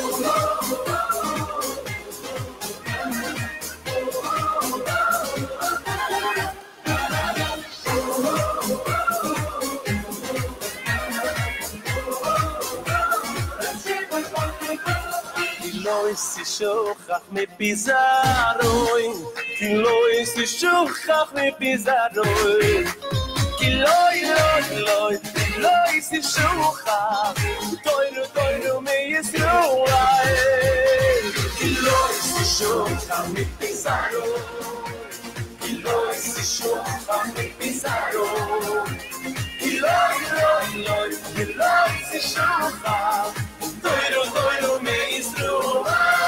Loi si shuchach mi Pizarro, Loi si shuchach mi Pizarro, Loi, Loi, Loi, Loi si shuchach, Toiro, Toiro mi Yisroel. Loi si shuchach mi Pizarro, Loi si shuchach mi Pizarro, Loi, Loi, Loi, Loi si shuchach, Toiro, Toiro mi Yisroel.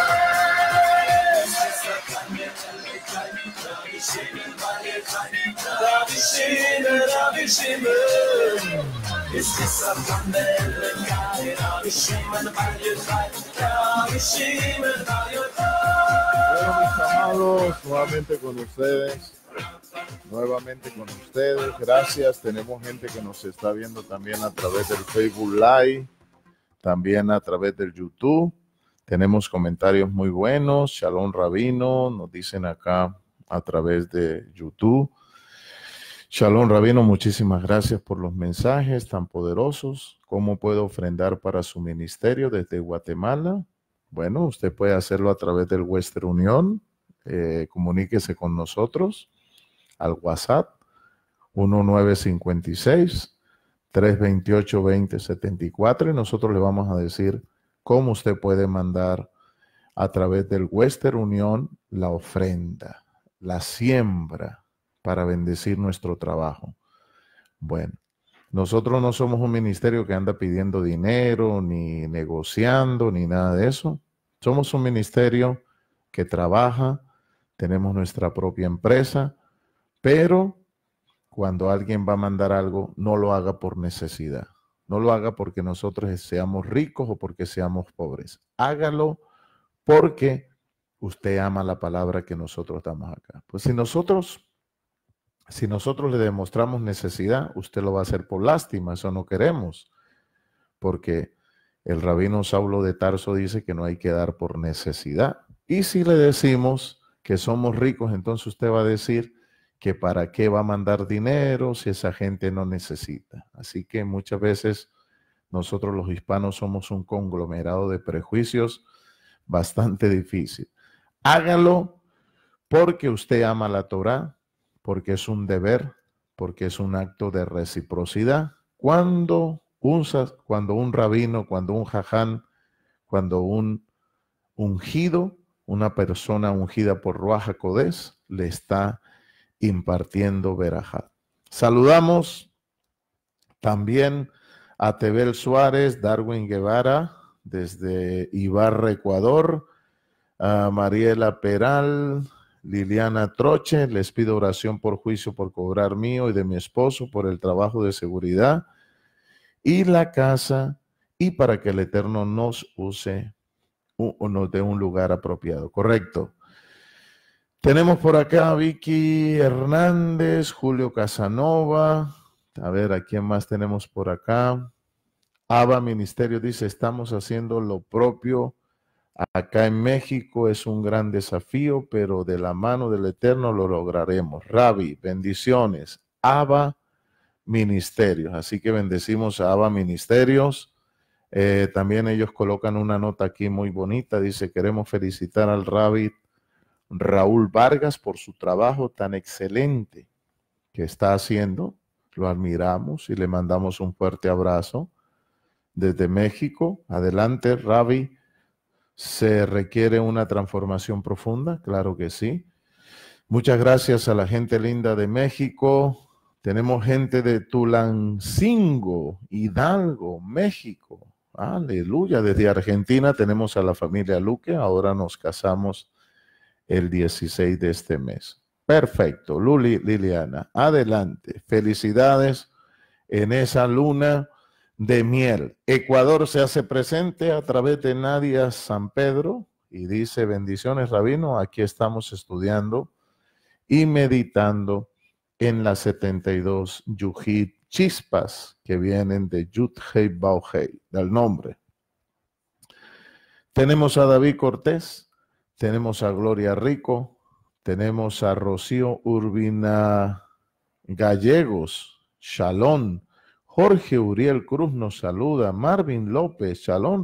Rabbi Shimon, Rabbi Shimon. Es Pizarro Elokai, Rabbi Shimon Bar Yochai, Rabbi Shimon Bar Yochai. Bueno, mis amados, nuevamente con ustedes. Nuevamente con ustedes. Gracias. Tenemos gente que nos está viendo también a través del Facebook Live, también a través del YouTube. Tenemos comentarios muy buenos. Shalom Rabino, nos dicen acá a través de YouTube. Shalom Rabino, muchísimas gracias por los mensajes tan poderosos. ¿Cómo puedo ofrendar para su ministerio desde Guatemala? Bueno, usted puede hacerlo a través del Western Unión. Eh, comuníquese con nosotros al WhatsApp uno nueve cinco seis, tres dos ocho, dos cero siete cuatro y nosotros le vamos a decir cómo usted puede mandar a través del Western Unión la ofrenda, la siembra para bendecir nuestro trabajo. Bueno, nosotros no somos un ministerio que anda pidiendo dinero, ni negociando, ni nada de eso. Somos un ministerio que trabaja, tenemos nuestra propia empresa, pero cuando alguien va a mandar algo, no lo haga por necesidad. No lo haga porque nosotros seamos ricos o porque seamos pobres. Hágalo porque usted ama la palabra que nosotros damos acá. Pues si nosotros, si nosotros le demostramos necesidad, usted lo va a hacer por lástima. Eso no queremos. Porque el rabino Saulo de Tarso dice que no hay que dar por necesidad. Y si le decimos que somos ricos, entonces usted va a decir que para qué va a mandar dinero si esa gente no necesita. Así que muchas veces nosotros los hispanos somos un conglomerado de prejuicios bastante difícil. Hágalo porque usted ama la Torá, porque es un deber, porque es un acto de reciprocidad. Cuando un, cuando un rabino, cuando un jaján, cuando un ungido, una persona ungida por Ruach HaKodesh, le está impartiendo verajá. Saludamos también a Tebel Suárez, Darwin Guevara, desde Ibarra, Ecuador, a Mariela Peral, Liliana Troche. Les pido oración por juicio por cobrar mío y de mi esposo por el trabajo de seguridad y la casa, y para que el Eterno nos use o nos dé un lugar apropiado. Correcto. Tenemos por acá a Vicky Hernández, Julio Casanova. A ver, ¿a quién más tenemos por acá? Abba Ministerio dice, estamos haciendo lo propio acá en México. Es un gran desafío, pero de la mano del Eterno lo lograremos. Rabbi, bendiciones. Abba Ministerios. Así que bendecimos a Abba Ministerios. Eh, también ellos colocan una nota aquí muy bonita. Dice, queremos felicitar al Rabbi Raúl Vargas por su trabajo tan excelente que está haciendo. Lo admiramos y le mandamos un fuerte abrazo. desde México. Adelante, Ravi. ¿Se requiere una transformación profunda? Claro que sí. Muchas gracias a la gente linda de México. Tenemos gente de Tulancingo, Hidalgo, México. Aleluya. Desde Argentina tenemos a la familia Luque. Ahora nos casamos el dieciséis de este mes. Perfecto. Luli, Liliana, adelante. Felicidades en esa luna de miel. Ecuador se hace presente a través de Nadia San Pedro y dice: bendiciones, Rabino, aquí estamos estudiando y meditando en las setenta y dos Yujit chispas que vienen de Yud Hei Bau Hei, del nombre. Tenemos a David Cortés, tenemos a Gloria Rico, tenemos a Rocío Urbina Gallegos, Shalom. Jorge Uriel Cruz nos saluda. Marvin López, Shalom,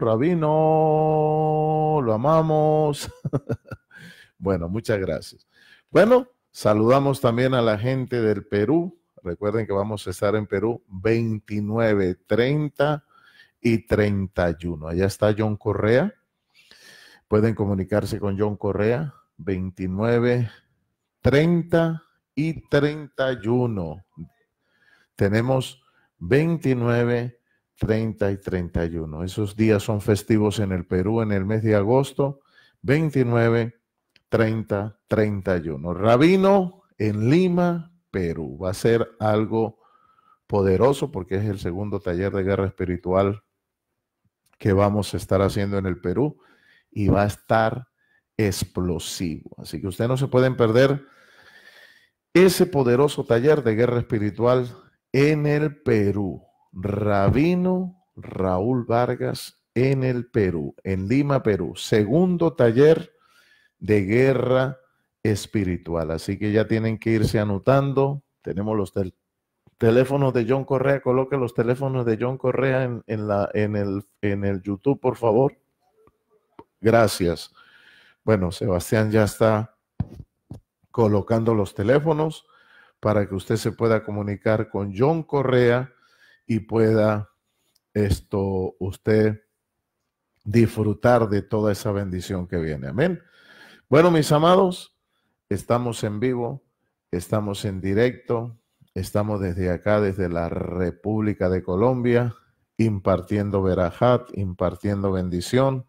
Rabino, lo amamos. Bueno, muchas gracias. Bueno, saludamos también a la gente del Perú. Recuerden que vamos a estar en Perú veintinueve, treinta y treinta y uno. Allá está John Correa. Pueden comunicarse con John Correa, veintinueve, treinta y treinta y uno. Tenemos veintinueve, treinta y treinta y uno. Esos días son festivos en el Perú en el mes de agosto. veintinueve, treinta, treinta y uno. Rabino en Lima, Perú. Va a ser algo poderoso porque es el segundo taller de guerra espiritual que vamos a estar haciendo en el Perú y va a estar explosivo. Así que ustedes no se pueden perder ese poderoso taller de guerra espiritual en el Perú. Rabino Raúl Vargas en el Perú, en Lima, Perú. Segundo taller de guerra espiritual. Así que ya tienen que irse anotando. Tenemos los tel teléfonos de John Correa. Coloque los teléfonos de John Correa en, en, la, en, el, en el YouTube, por favor. Gracias. Bueno, Sebastián ya está colocando los teléfonos para que usted se pueda comunicar con John Correa y pueda esto usted disfrutar de toda esa bendición que viene. Amén. Bueno, mis amados, estamos en vivo, estamos en directo, estamos desde acá, desde la República de Colombia, impartiendo verajat, impartiendo bendición,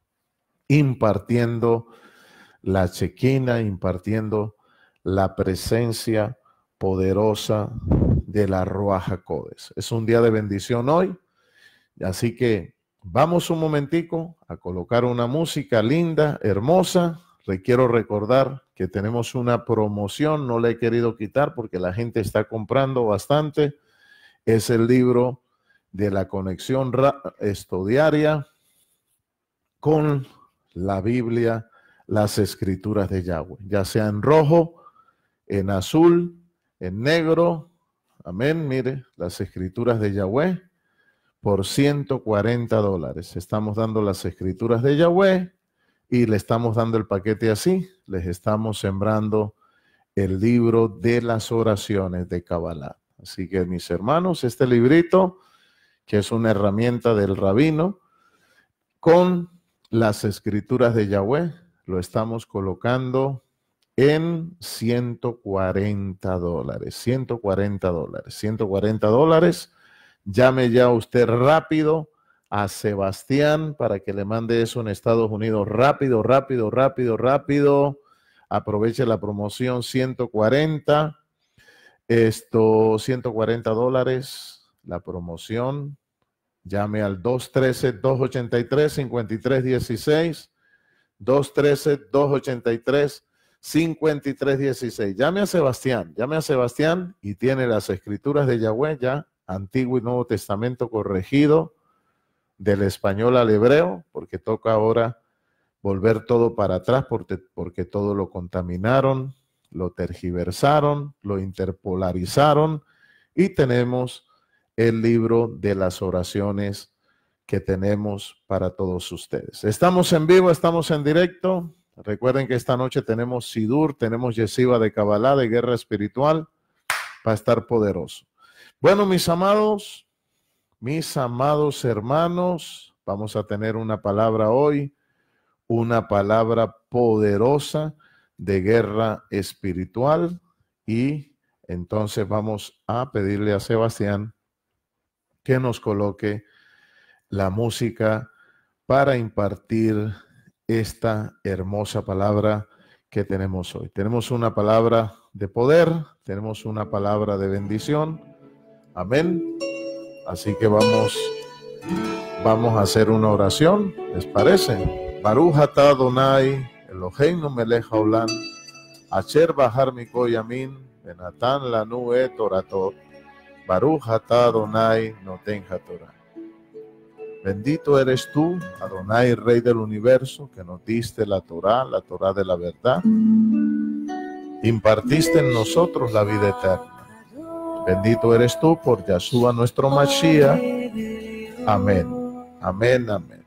impartiendo la chequina, impartiendo la presencia poderosa de la Ruach HaKodesh. Es un día de bendición hoy, así que vamos un momentico a colocar una música linda, hermosa. Le quiero recordar que tenemos una promoción, no la he querido quitar porque la gente está comprando bastante. Es el libro de la conexión esto diaria con la Biblia, las escrituras de Yahweh, ya sea en rojo, en azul, en negro. Amén. Mire, las escrituras de Yahweh por ciento cuarenta dólares. Estamos dando las escrituras de Yahweh y le estamos dando el paquete así. Les estamos sembrando el libro de las oraciones de Kabbalah. Así que, mis hermanos, este librito, que es una herramienta del rabino, con las escrituras de Yahweh, lo estamos colocando en ciento cuarenta dólares. ciento cuarenta dólares. ciento cuarenta dólares. Llame ya usted rápido a Sebastián para que le mande eso en Estados Unidos. Rápido, rápido, rápido, rápido. Aproveche la promoción ciento cuarenta. Esto, ciento cuarenta dólares. La promoción. Llame al dos uno tres, dos ocho tres, cinco tres uno seis. dos uno tres, dos ocho tres, cinco tres uno seis. Llame a Sebastián. Llame a Sebastián y tiene las escrituras de Yahweh ya, Antiguo y Nuevo Testamento corregido del español al hebreo, porque toca ahora volver todo para atrás porque, porque todo lo contaminaron, lo tergiversaron, lo interpolarizaron y tenemos el libro de las oraciones que tenemos para todos ustedes. Estamos en vivo, estamos en directo. Recuerden que esta noche tenemos Sidur, tenemos Yeshiva de Kabbalah, de guerra espiritual, para estar poderoso. Bueno, mis amados, Mis amados hermanos, vamos a tener una palabra hoy, una palabra poderosa de guerra espiritual, y entonces vamos a pedirle a Sebastián que nos coloque la música para impartir esta hermosa palabra que tenemos hoy. Tenemos una palabra de poder, tenemos una palabra de bendición. Amén. Así que vamos, vamos a hacer una oración, ¿les parece? Baruch atah Adonai, Eloheinu melech haolam, asher bahar mikol yamin, venatan lanu et toratot, Baruch atah Adonai noten hatorah. Bendito eres tú, Adonai, Rey del universo, que nos diste la Torá, la Torá de la verdad. Impartiste en nosotros la vida eterna. Bendito eres tú por Yeshua nuestro Mashiach. Amén. Amén, amén.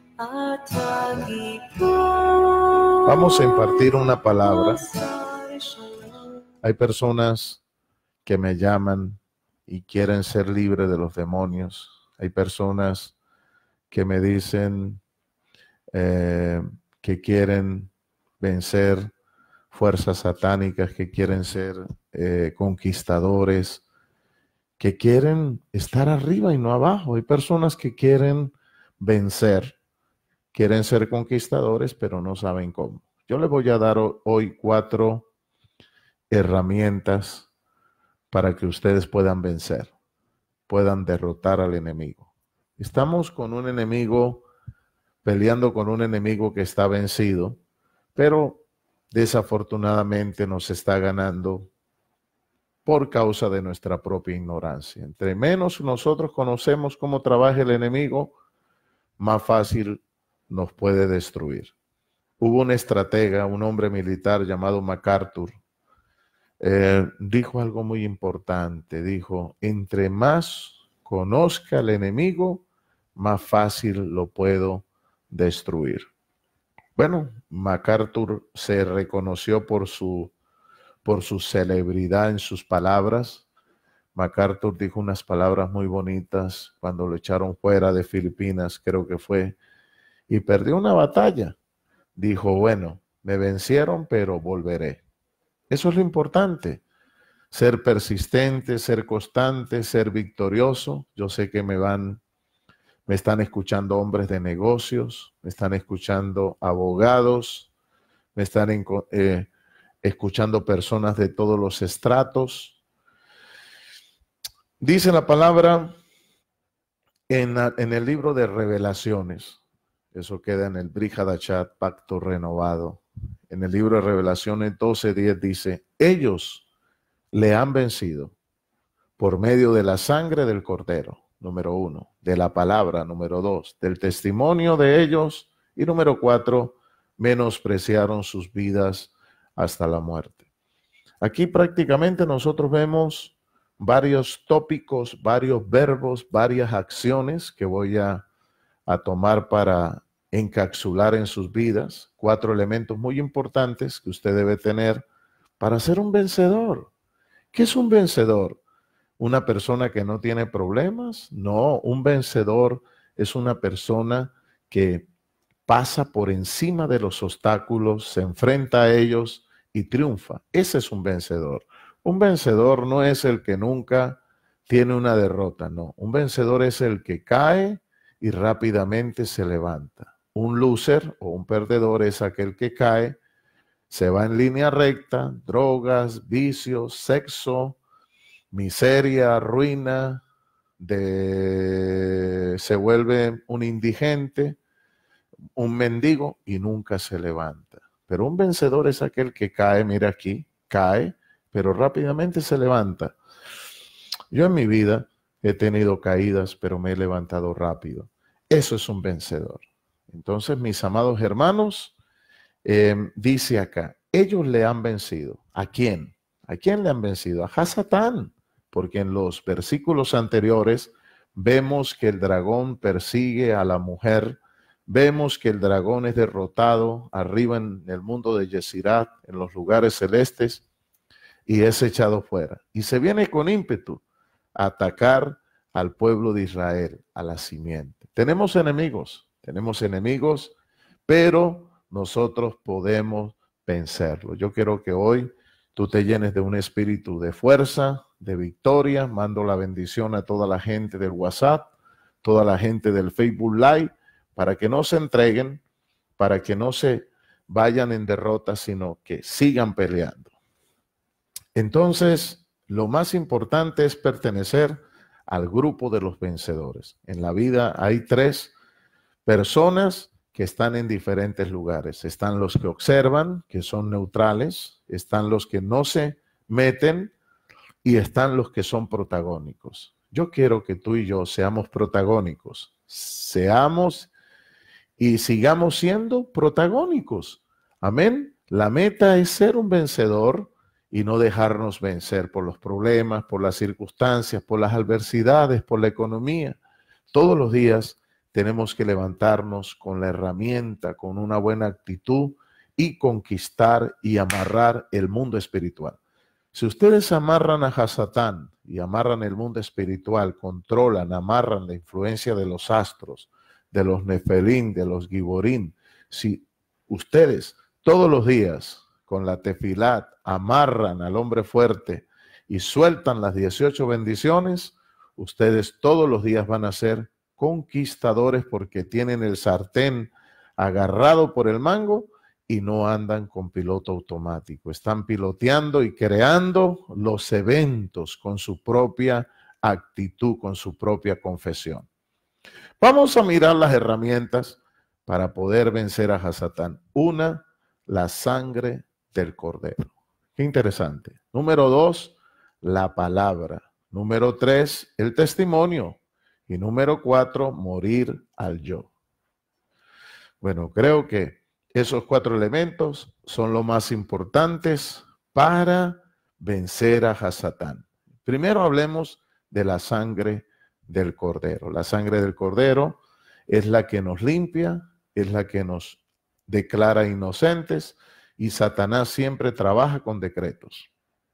Vamos a impartir una palabra. Hay personas que me llaman y quieren ser libres de los demonios. Hay personas que me dicen eh, que quieren vencer fuerzas satánicas, que quieren ser eh, conquistadores, que quieren estar arriba y no abajo. Hay personas que quieren vencer, quieren ser conquistadores, pero no saben cómo. Yo les voy a dar hoy cuatro herramientas para que ustedes puedan vencer, puedan derrotar al enemigo. Estamos con un enemigo, peleando con un enemigo que está vencido, pero desafortunadamente nos está ganando por causa de nuestra propia ignorancia. Entre menos nosotros conocemos cómo trabaja el enemigo, más fácil nos puede destruir. Hubo un estratega, un hombre militar llamado MacArthur, eh, dijo algo muy importante. Dijo, entre más conozca al enemigo, más fácil lo puedo destruir. Bueno, MacArthur se reconoció por su por su celebridad en sus palabras. MacArthur dijo unas palabras muy bonitas cuando lo echaron fuera de Filipinas, creo que fue, y perdió una batalla. Dijo, bueno, me vencieron, pero volveré. Eso es lo importante, ser persistente, ser constante, ser victorioso. Yo sé que me van, me están escuchando hombres de negocios, me están escuchando abogados, me están en, eh, escuchando personas de todos los estratos. Dice la palabra en, en el libro de Revelaciones, eso queda en el Brit Hadashah, Pacto Renovado. En el libro de Revelaciones doce diez dice, ellos le han vencido por medio de la sangre del Cordero, número uno, de la palabra, número dos, del testimonio de ellos, y número cuatro, menospreciaron sus vidas hasta la muerte. Aquí prácticamente nosotros vemos varios tópicos, varios verbos, varias acciones que voy a, a tomar para encapsular en sus vidas, cuatro elementos muy importantes que usted debe tener para ser un vencedor. ¿Qué es un vencedor? ¿Una persona que no tiene problemas? No, un vencedor es una persona que pasa por encima de los obstáculos, se enfrenta a ellos y triunfa. Ese es un vencedor. Un vencedor no es el que nunca tiene una derrota, no. Un vencedor es el que cae y rápidamente se levanta. Un loser o un perdedor es aquel que cae, se va en línea recta, drogas, vicios, sexo, miseria, ruina, de, se vuelve un indigente, un mendigo y nunca se levanta. Pero un vencedor es aquel que cae, mira aquí, cae, pero rápidamente se levanta. Yo en mi vida he tenido caídas, pero me he levantado rápido. Eso es un vencedor. Entonces, mis amados hermanos, eh, dice acá, ellos le han vencido. ¿A quién? ¿A quién le han vencido? A Hasatán, porque en los versículos anteriores vemos que el dragón persigue a la mujer. Vemos que el dragón es derrotado arriba en el mundo de Yesirat, en los lugares celestes, y es echado fuera. Y se viene con ímpetu a atacar al pueblo de Israel, a la simiente. Tenemos enemigos, tenemos enemigos, pero nosotros podemos vencerlo. Yo quiero que hoy tú te llenes de un espíritu de fuerza, de victoria. Mando la bendición a toda la gente del WhatsApp, toda la gente del Facebook Live, para que no se entreguen, para que no se vayan en derrota, sino que sigan peleando. Entonces, lo más importante es pertenecer al grupo de los vencedores. En la vida hay tres personas que están en diferentes lugares. Están los que observan, que son neutrales, están los que no se meten y están los que son protagónicos. Yo quiero que tú y yo seamos protagónicos, seamos y sigamos siendo protagónicos. Amén. La meta es ser un vencedor y no dejarnos vencer por los problemas, por las circunstancias, por las adversidades, por la economía. Todos los días tenemos que levantarnos con la herramienta, con una buena actitud y conquistar y amarrar el mundo espiritual. Si ustedes amarran a Hasatán y amarran el mundo espiritual, controlan, amarran la influencia de los astros, de los nefelín, de los giborín, si ustedes todos los días con la tefilat amarran al hombre fuerte y sueltan las dieciocho bendiciones, ustedes todos los días van a ser conquistadores porque tienen el sartén agarrado por el mango y no andan con piloto automático. Están piloteando y creando los eventos con su propia actitud, con su propia confesión. Vamos a mirar las herramientas para poder vencer a Hasatán. Una, la sangre del cordero. Qué interesante. Número dos, la palabra. Número tres, el testimonio. Y número cuatro, morir al yo. Bueno, creo que esos cuatro elementos son los más importantes para vencer a Hasatán. Primero hablemos de la sangre del cordero. La sangre del cordero es la que nos limpia, es la que nos declara inocentes y Satanás siempre trabaja con decretos.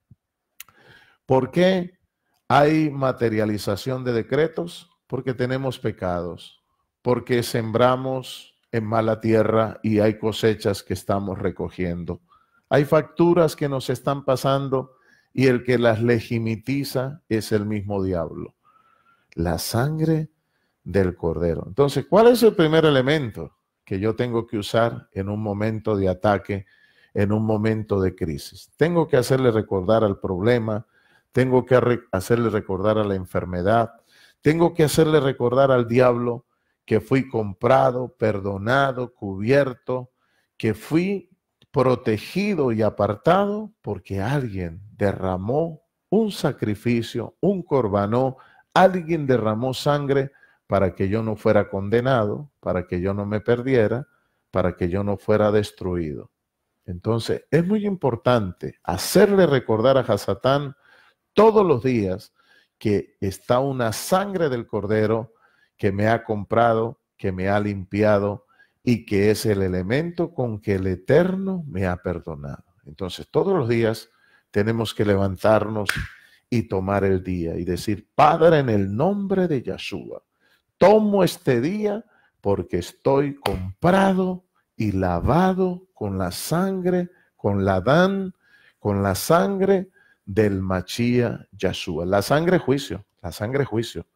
¿Por qué hay materialización de decretos? Porque tenemos pecados, porque sembramos en mala tierra y hay cosechas que estamos recogiendo. Hay facturas que nos están pasando y el que las legitimiza es el mismo diablo. La sangre del cordero. Entonces, ¿cuál es el primer elemento que yo tengo que usar en un momento de ataque, en un momento de crisis? Tengo que hacerle recordar al problema, tengo que re- hacerle recordar a la enfermedad, tengo que hacerle recordar al diablo que fui comprado, perdonado, cubierto, que fui protegido y apartado porque alguien derramó un sacrificio, un corbanó, alguien derramó sangre para que yo no fuera condenado, para que yo no me perdiera, para que yo no fuera destruido. Entonces, es muy importante hacerle recordar a Hasatán todos los días que está una sangre del cordero que me ha comprado, que me ha limpiado y que es el elemento con que el Eterno me ha perdonado. Entonces, todos los días tenemos que levantarnos y tomar el día y decir, Padre, en el nombre de Yeshua, tomo este día porque estoy comprado y lavado con la sangre, con la Dan, con la sangre del Machía Yeshua. La sangre juicio, la sangre juicio.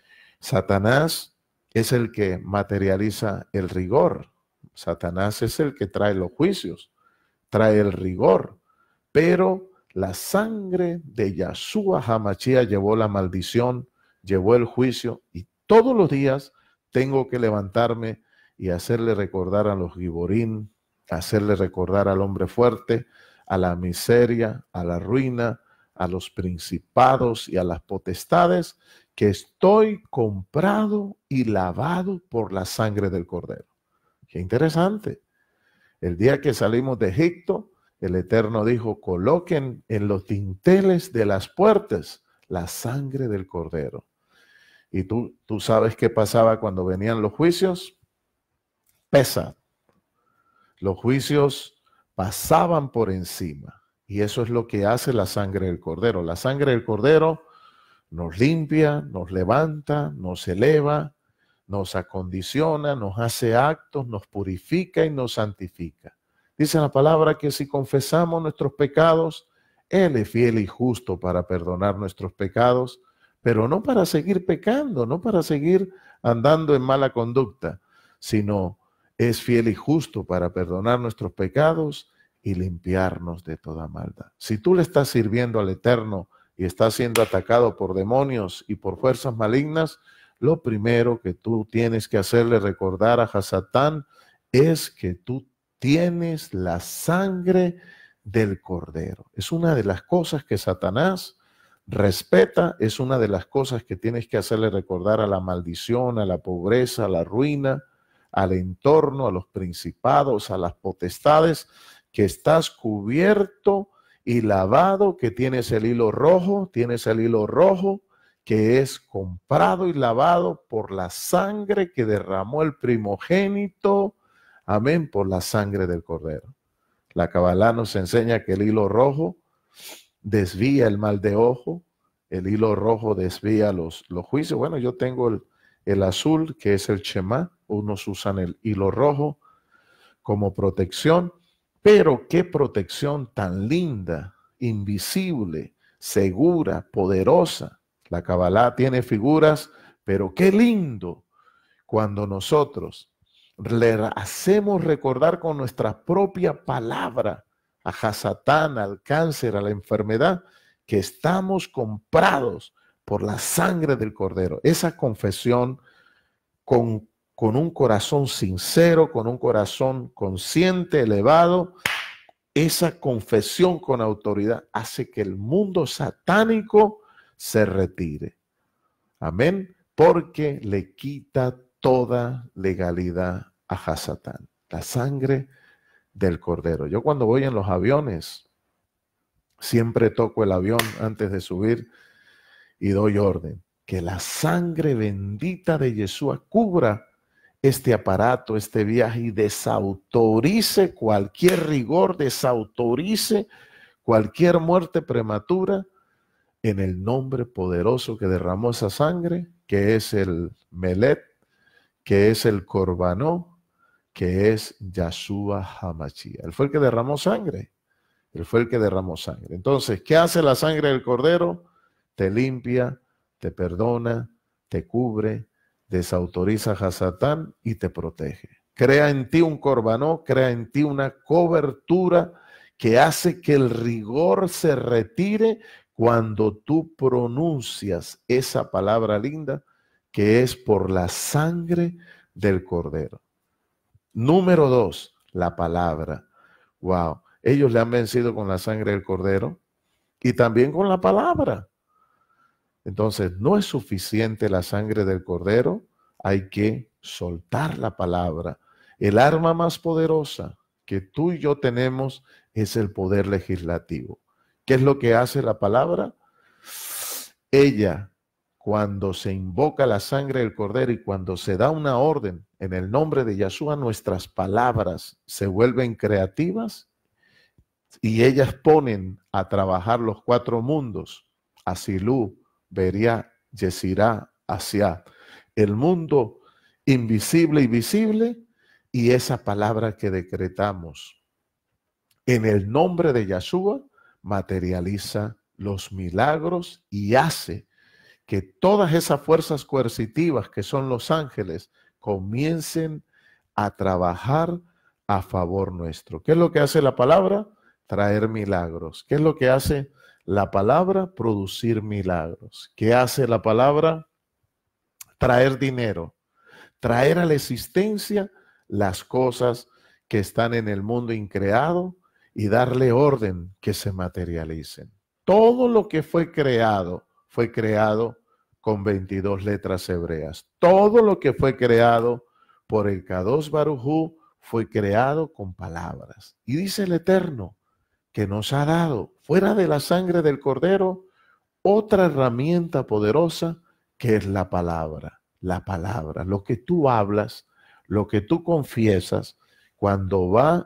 Satanás es el que materializa el rigor. Satanás es el que trae los juicios, trae el rigor. Pero la sangre de Yeshua HaMashiach llevó la maldición, llevó el juicio y todos los días tengo que levantarme y hacerle recordar a los giborín, hacerle recordar al hombre fuerte, a la miseria, a la ruina, a los principados y a las potestades, que estoy comprado y lavado por la sangre del cordero. Qué interesante. El día que salimos de Egipto, el Eterno dijo, coloquen en los dinteles de las puertas la sangre del cordero. Y tú, tú sabes qué pasaba cuando venían los juicios. Pesa. Los juicios pasaban por encima. Y eso es lo que hace la sangre del cordero. La sangre del cordero nos limpia, nos levanta, nos eleva, nos acondiciona, nos hace actos, nos purifica y nos santifica. Dice la palabra que si confesamos nuestros pecados, Él es fiel y justo para perdonar nuestros pecados, pero no para seguir pecando, no para seguir andando en mala conducta, sino es fiel y justo para perdonar nuestros pecados y limpiarnos de toda maldad. Si tú le estás sirviendo al Eterno y estás siendo atacado por demonios y por fuerzas malignas, lo primero que tú tienes que hacerle recordar a Hasatán es que tú tienes la sangre del Cordero. Es una de las cosas que Satanás respeta, es una de las cosas que tienes que hacerle recordar a la maldición, a la pobreza, a la ruina, al entorno, a los principados, a las potestades, que estás cubierto y lavado, que tienes el hilo rojo, tienes el hilo rojo que es comprado y lavado por la sangre que derramó el primogénito, amén, por la sangre del Cordero. La Cabalá nos enseña que el hilo rojo desvía el mal de ojo, el hilo rojo desvía los, los juicios. Bueno, yo tengo el, el azul, que es el Shema, unos usan el hilo rojo como protección, pero qué protección tan linda, invisible, segura, poderosa. La Cabalá tiene figuras, pero qué lindo cuando nosotros le hacemos recordar con nuestra propia palabra a Hasatán, al cáncer, a la enfermedad, que estamos comprados por la sangre del Cordero. Esa confesión con, con un corazón sincero, con un corazón consciente, elevado, esa confesión con autoridad hace que el mundo satánico se retire. Amén. Porque le quita toda legalidad a Hasatán, la sangre del Cordero. Yo cuando voy en los aviones, siempre toco el avión antes de subir y doy orden. Que la sangre bendita de Yeshua cubra este aparato, este viaje y desautorice cualquier rigor, desautorice cualquier muerte prematura en el nombre poderoso que derramó esa sangre, que es el Melet, que es el Corbanó, que es Yahshua HaMashiach. Él fue el que derramó sangre. Él fue el que derramó sangre. Entonces, ¿qué hace la sangre del Cordero? Te limpia, te perdona, te cubre, desautoriza a Hasatán y te protege. Crea en ti un Corbanó, crea en ti una cobertura que hace que el rigor se retire cuando tú pronuncias esa palabra linda que es por la sangre del Cordero. Número dos, la palabra. Wow, ellos le han vencido con la sangre del Cordero y también con la palabra. Entonces, no es suficiente la sangre del Cordero, hay que soltar la palabra. El arma más poderosa que tú y yo tenemos es el poder legislativo. ¿Qué es lo que hace la palabra? Ella, cuando se invoca la sangre del Cordero y cuando se da una orden en el nombre de Yahshua, nuestras palabras se vuelven creativas y ellas ponen a trabajar los cuatro mundos, Asilú, Beria, Yesirá, Asiá, el mundo invisible y visible, y esa palabra que decretamos en el nombre de Yahshua materializa los milagros y hace que todas esas fuerzas coercitivas que son los ángeles comiencen a trabajar a favor nuestro. ¿Qué es lo que hace la palabra? Traer milagros. ¿Qué es lo que hace la palabra? Producir milagros. ¿Qué hace la palabra? Traer dinero. Traer a la existencia las cosas que están en el mundo increado y darle orden que se materialicen. Todo lo que fue creado, fue creado con veintidós letras hebreas. Todo lo que fue creado por el Kadosh Baruj Hu fue creado con palabras. Y dice el Eterno que nos ha dado, fuera de la sangre del Cordero, otra herramienta poderosa que es la palabra. La palabra, lo que tú hablas, lo que tú confiesas, cuando va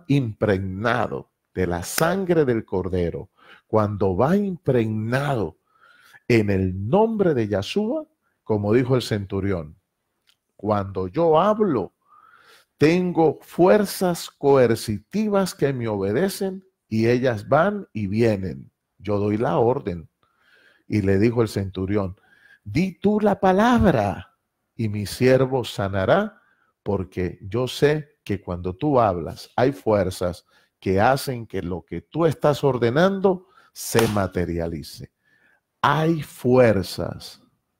impregnado de la sangre del Cordero, cuando va impregnado en el nombre de Yahshua, como dijo el centurión. Cuando yo hablo, tengo fuerzas coercitivas que me obedecen y ellas van y vienen. Yo doy la orden. Y le dijo el centurión, di tú la palabra y mi siervo sanará, porque yo sé que cuando tú hablas hay fuerzas que hacen que lo que tú estás ordenando se materialice. Hay fuerzas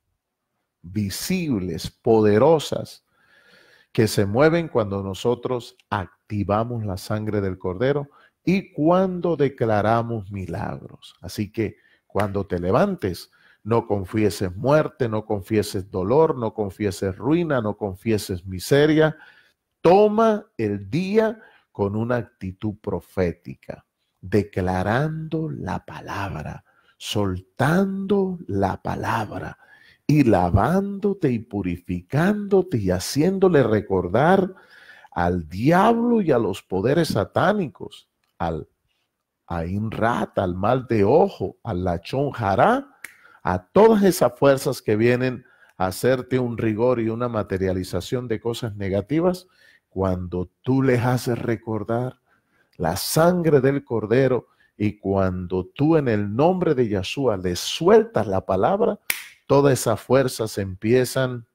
visibles, poderosas, que se mueven cuando nosotros activamos la sangre del Cordero y cuando declaramos milagros. Así que cuando te levantes, no confieses muerte, no confieses dolor, no confieses ruina, no confieses miseria. Toma el día con una actitud profética, declarando la palabra, soltando la palabra y lavándote y purificándote y haciéndole recordar al diablo y a los poderes satánicos, al Ain Rat, al mal de ojo, al Lachón Jará, a todas esas fuerzas que vienen a hacerte un rigor y una materialización de cosas negativas. Cuando tú les haces recordar la sangre del Cordero y cuando tú en el nombre de Yahshua les sueltas la palabra, todas esas fuerzas empiezan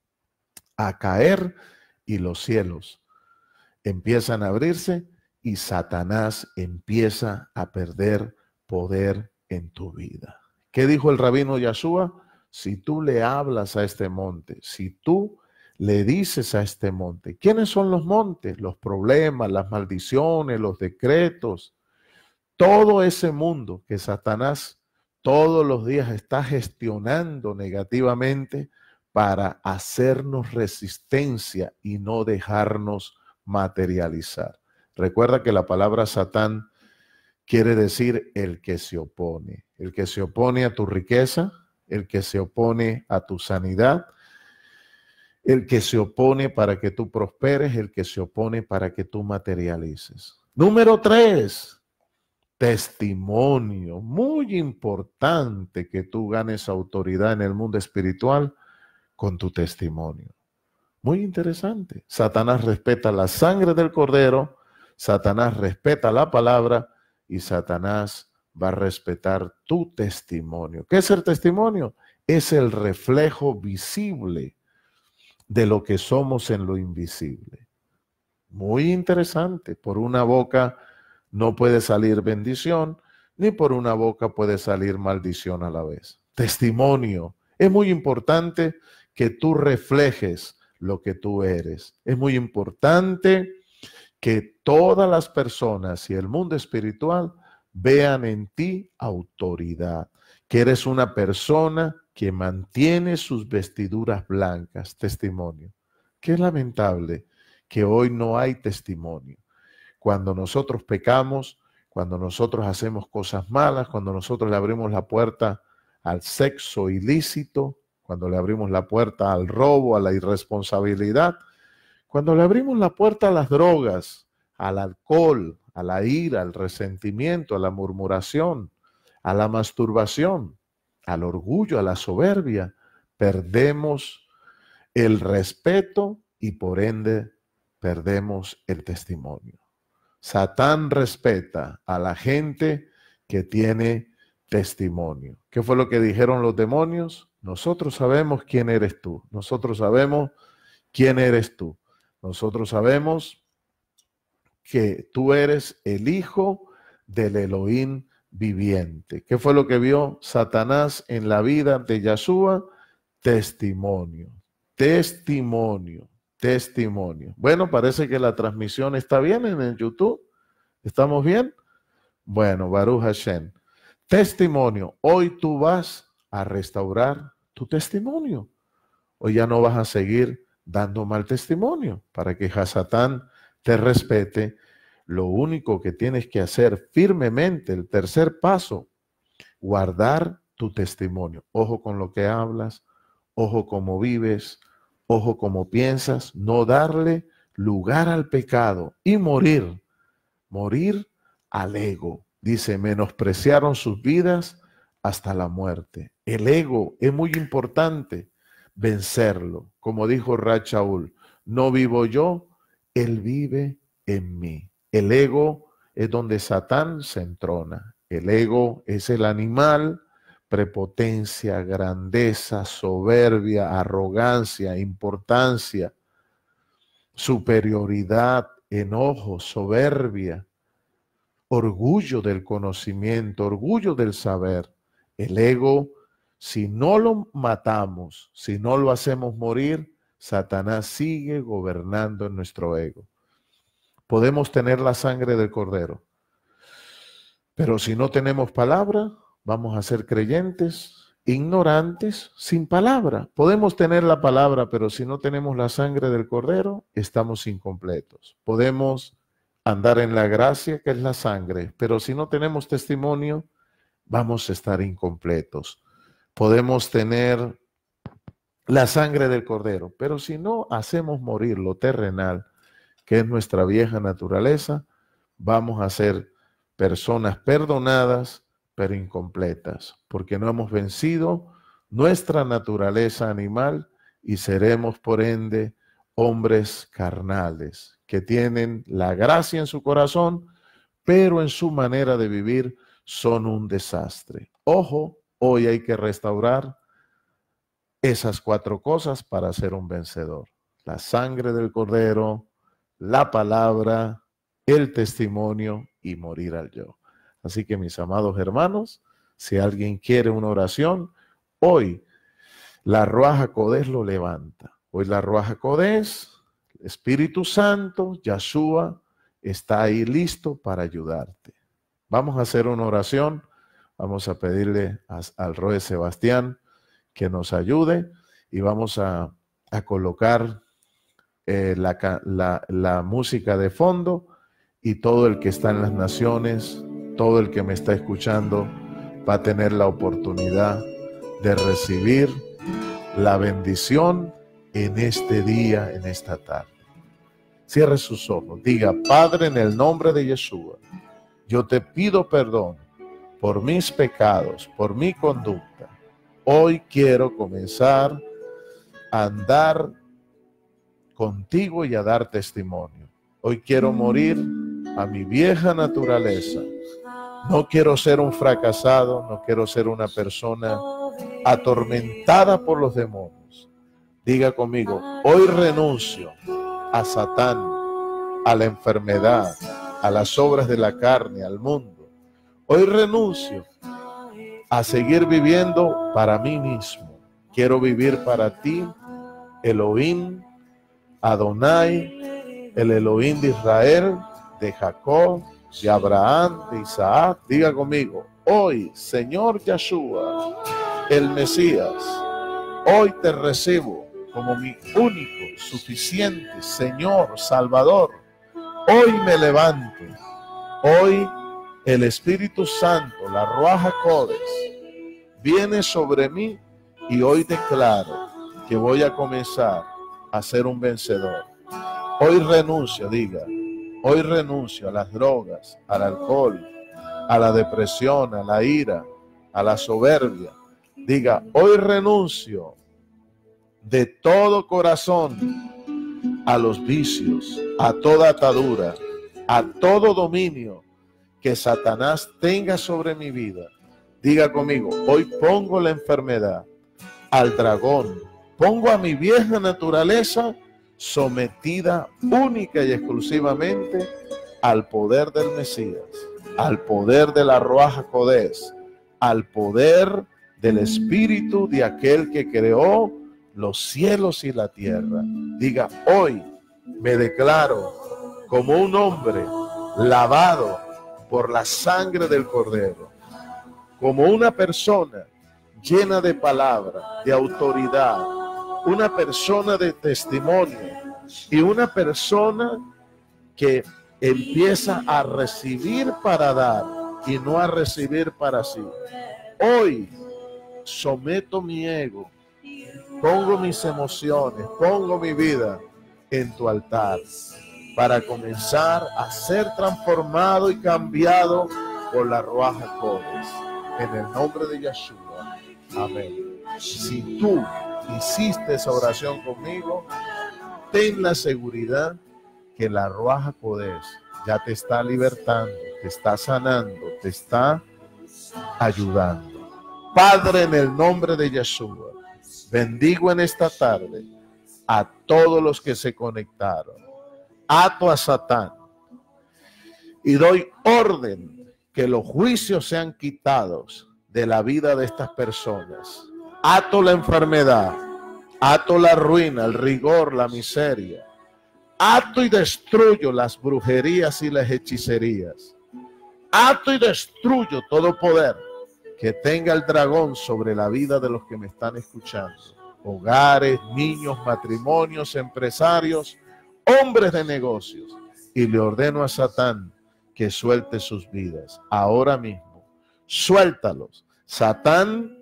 a caer y los cielos empiezan a abrirse y Satanás empieza a perder poder en tu vida. ¿Qué dijo el rabino Yahshua? Si tú le hablas a este monte, si tú le dices a este monte, ¿quiénes son los montes? Los problemas, las maldiciones, los decretos, todo ese mundo que Satanás todos los días está gestionando negativamente para hacernos resistencia y no dejarnos materializar. Recuerda que la palabra Satán quiere decir el que se opone, el que se opone a tu riqueza, el que se opone a tu sanidad, el que se opone para que tú prosperes, el que se opone para que tú materialices. Número tres, testimonio. Muy importante que tú ganes autoridad en el mundo espiritual con tu testimonio. Muy interesante. Satanás respeta la sangre del Cordero, Satanás respeta la palabra y Satanás va a respetar tu testimonio. ¿Qué es el testimonio? Es el reflejo visible de lo que somos en lo invisible. Muy interesante. Por una boca no puede salir bendición, ni por una boca puede salir maldición a la vez. Testimonio. Es muy importante que tú reflejes lo que tú eres. Es muy importante que todas las personas y el mundo espiritual vean en ti autoridad, que eres una persona que mantiene sus vestiduras blancas. Testimonio. Qué lamentable que hoy no hay testimonio. Cuando nosotros pecamos, cuando nosotros hacemos cosas malas, cuando nosotros le abrimos la puerta al sexo ilícito, cuando le abrimos la puerta al robo, a la irresponsabilidad, cuando le abrimos la puerta a las drogas, al alcohol, a la ira, al resentimiento, a la murmuración, a la masturbación, al orgullo, a la soberbia, perdemos el respeto y por ende perdemos el testimonio. Satán respeta a la gente que tiene testimonio. ¿Qué fue lo que dijeron los demonios? Nosotros sabemos quién eres tú. Nosotros sabemos quién eres tú. Nosotros sabemos que tú eres el Hijo del Elohim viviente. ¿Qué fue lo que vio Satanás en la vida de Yahshua? Testimonio, testimonio, testimonio. Bueno, parece que la transmisión está bien en el YouTube. ¿Estamos bien? Bueno, Baruch Hashem. Testimonio. Hoy tú vas a restaurar tu testimonio. Hoy ya no vas a seguir dando mal testimonio para que Hasatán te respete. Lo único que tienes que hacer firmemente, el tercer paso, guardar tu testimonio. Ojo con lo que hablas, ojo cómo vives, ojo cómo piensas, no darle lugar al pecado y morir, morir al ego. Dice, menospreciaron sus vidas hasta la muerte. El ego es muy importante vencerlo. Como dijo Rachaul, no vivo yo, él vive en mí. El ego es donde Satán se entrona. El ego es el animal, prepotencia, grandeza, soberbia, arrogancia, importancia, superioridad, enojo, soberbia, orgullo del conocimiento, orgullo del saber. El ego, si no lo matamos, si no lo hacemos morir, Satanás sigue gobernando en nuestro ego. Podemos tener la sangre del Cordero, pero si no tenemos palabra, vamos a ser creyentes, ignorantes, sin palabra. Podemos tener la palabra, pero si no tenemos la sangre del Cordero, estamos incompletos. Podemos andar en la gracia, que es la sangre, pero si no tenemos testimonio, vamos a estar incompletos. Podemos tener la sangre del Cordero, pero si no hacemos morir lo terrenal, que es nuestra vieja naturaleza, vamos a ser personas perdonadas, pero incompletas, porque no hemos vencido nuestra naturaleza animal y seremos por ende hombres carnales, que tienen la gracia en su corazón, pero en su manera de vivir son un desastre. Ojo, hoy hay que restaurar esas cuatro cosas para ser un vencedor: la sangre del Cordero, la palabra, el testimonio y morir al yo. Así que, mis amados hermanos, si alguien quiere una oración, hoy la Ruaj HaKodesh lo levanta. Hoy la Ruaj HaKodesh, Espíritu Santo, Yahshua, está ahí listo para ayudarte. Vamos a hacer una oración. Vamos a pedirle a, al Roe Sebastián que nos ayude y vamos a, a colocar eh, la, la, la música de fondo, y todo el que está en las naciones, todo el que me está escuchando, va a tener la oportunidad de recibir la bendición en este día, en esta tarde. Cierre sus ojos. Diga: Padre, en el nombre de Yeshua, yo te pido perdón por mis pecados, por mi conducta. Hoy quiero comenzar a andar contigo y a dar testimonio. Hoy quiero morir a mi vieja naturaleza. No quiero ser un fracasado, no quiero ser una persona atormentada por los demonios. Diga conmigo: hoy renuncio a Satán, a la enfermedad, a las obras de la carne, al mundo. Hoy renuncio a seguir viviendo para mí mismo. Quiero vivir para ti, Elohim, Adonai, el Elohim de Israel, de Jacob, de Abraham, de Isaac. Diga conmigo: hoy, Señor Yahshua, el Mesías, hoy te recibo como mi único, suficiente Señor, Salvador. Hoy me levanto. Hoy el Espíritu Santo, la Ruaj HaKodesh, viene sobre mí y hoy declaro que voy a comenzar a ser un vencedor. Hoy renuncio, diga, hoy renuncio a las drogas, al alcohol, a la depresión, a la ira, a la soberbia. Diga: hoy renuncio de todo corazón a los vicios, a toda atadura, a todo dominio que Satanás tenga sobre mi vida. Diga conmigo: hoy pongo la enfermedad al dragón, pongo a mi vieja naturaleza sometida única y exclusivamente al poder del Mesías, al poder de la Ruaj HaKodesh, al poder del Espíritu de aquel que creó los cielos y la tierra. Diga: hoy me declaro como un hombre lavado por la sangre del Cordero, como una persona llena de palabra, de autoridad, una persona de testimonio y una persona que empieza a recibir para dar y no a recibir para sí. Hoy someto mi ego, pongo mis emociones, pongo mi vida en tu altar para comenzar a ser transformado y cambiado por la Ruaj HaKodesh. En el nombre de Yahshua, Amén. Si tú hiciste esa oración conmigo, ten la seguridad que la Ruaj HaKodesh ya te está libertando, te está sanando, te está ayudando. Padre, en el nombre de Yeshua, bendigo en esta tarde a todos los que se conectaron. Ato a Satán y doy orden que los juicios sean quitados de la vida de estas personas. Ato la enfermedad, ato la ruina, el rigor, la miseria. Ato y destruyo las brujerías y las hechicerías. Ato y destruyo todo poder que tenga el dragón sobre la vida de los que me están escuchando. Hogares, niños, matrimonios, empresarios, hombres de negocios. Y le ordeno a Satán que suelte sus vidas. Ahora mismo, suéltalos. Satán,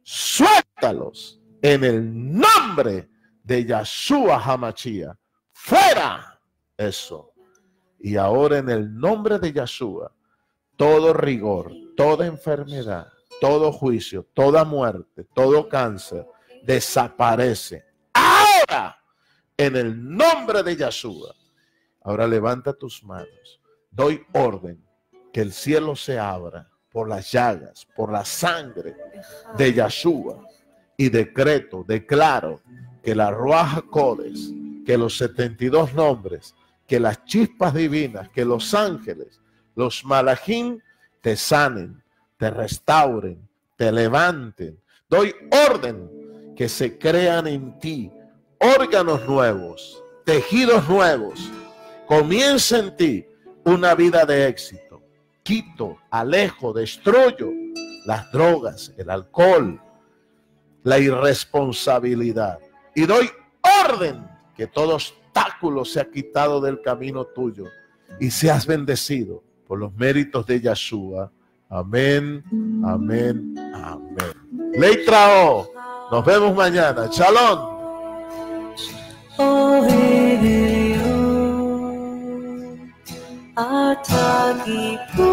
suéltalos en el nombre de Yeshua HaMashiach. ¡Fuera! Eso. Y ahora en el nombre de Yeshua, todo rigor, toda enfermedad, todo juicio, toda muerte, todo cáncer, desaparece. Ahora, en el nombre de Yeshua. Ahora levanta tus manos. Doy orden que el cielo se abra por las llagas, por la sangre de Yeshua. Y decreto, declaro que la Ruaj HaKodesh, que los setenta y dos nombres, que las chispas divinas, que los ángeles, los malachim te sanen, te restauren, te levanten. Doy orden que se crean en ti órganos nuevos, tejidos nuevos. Comienza en ti una vida de éxito. Quito, alejo, destruyo las drogas, el alcohol, la irresponsabilidad. Y doy orden que todo obstáculo sea quitado del camino tuyo y seas bendecido por los méritos de Yeshua. Amén, amén, amén. Leitrao. Nos vemos mañana. Shalom. Atagi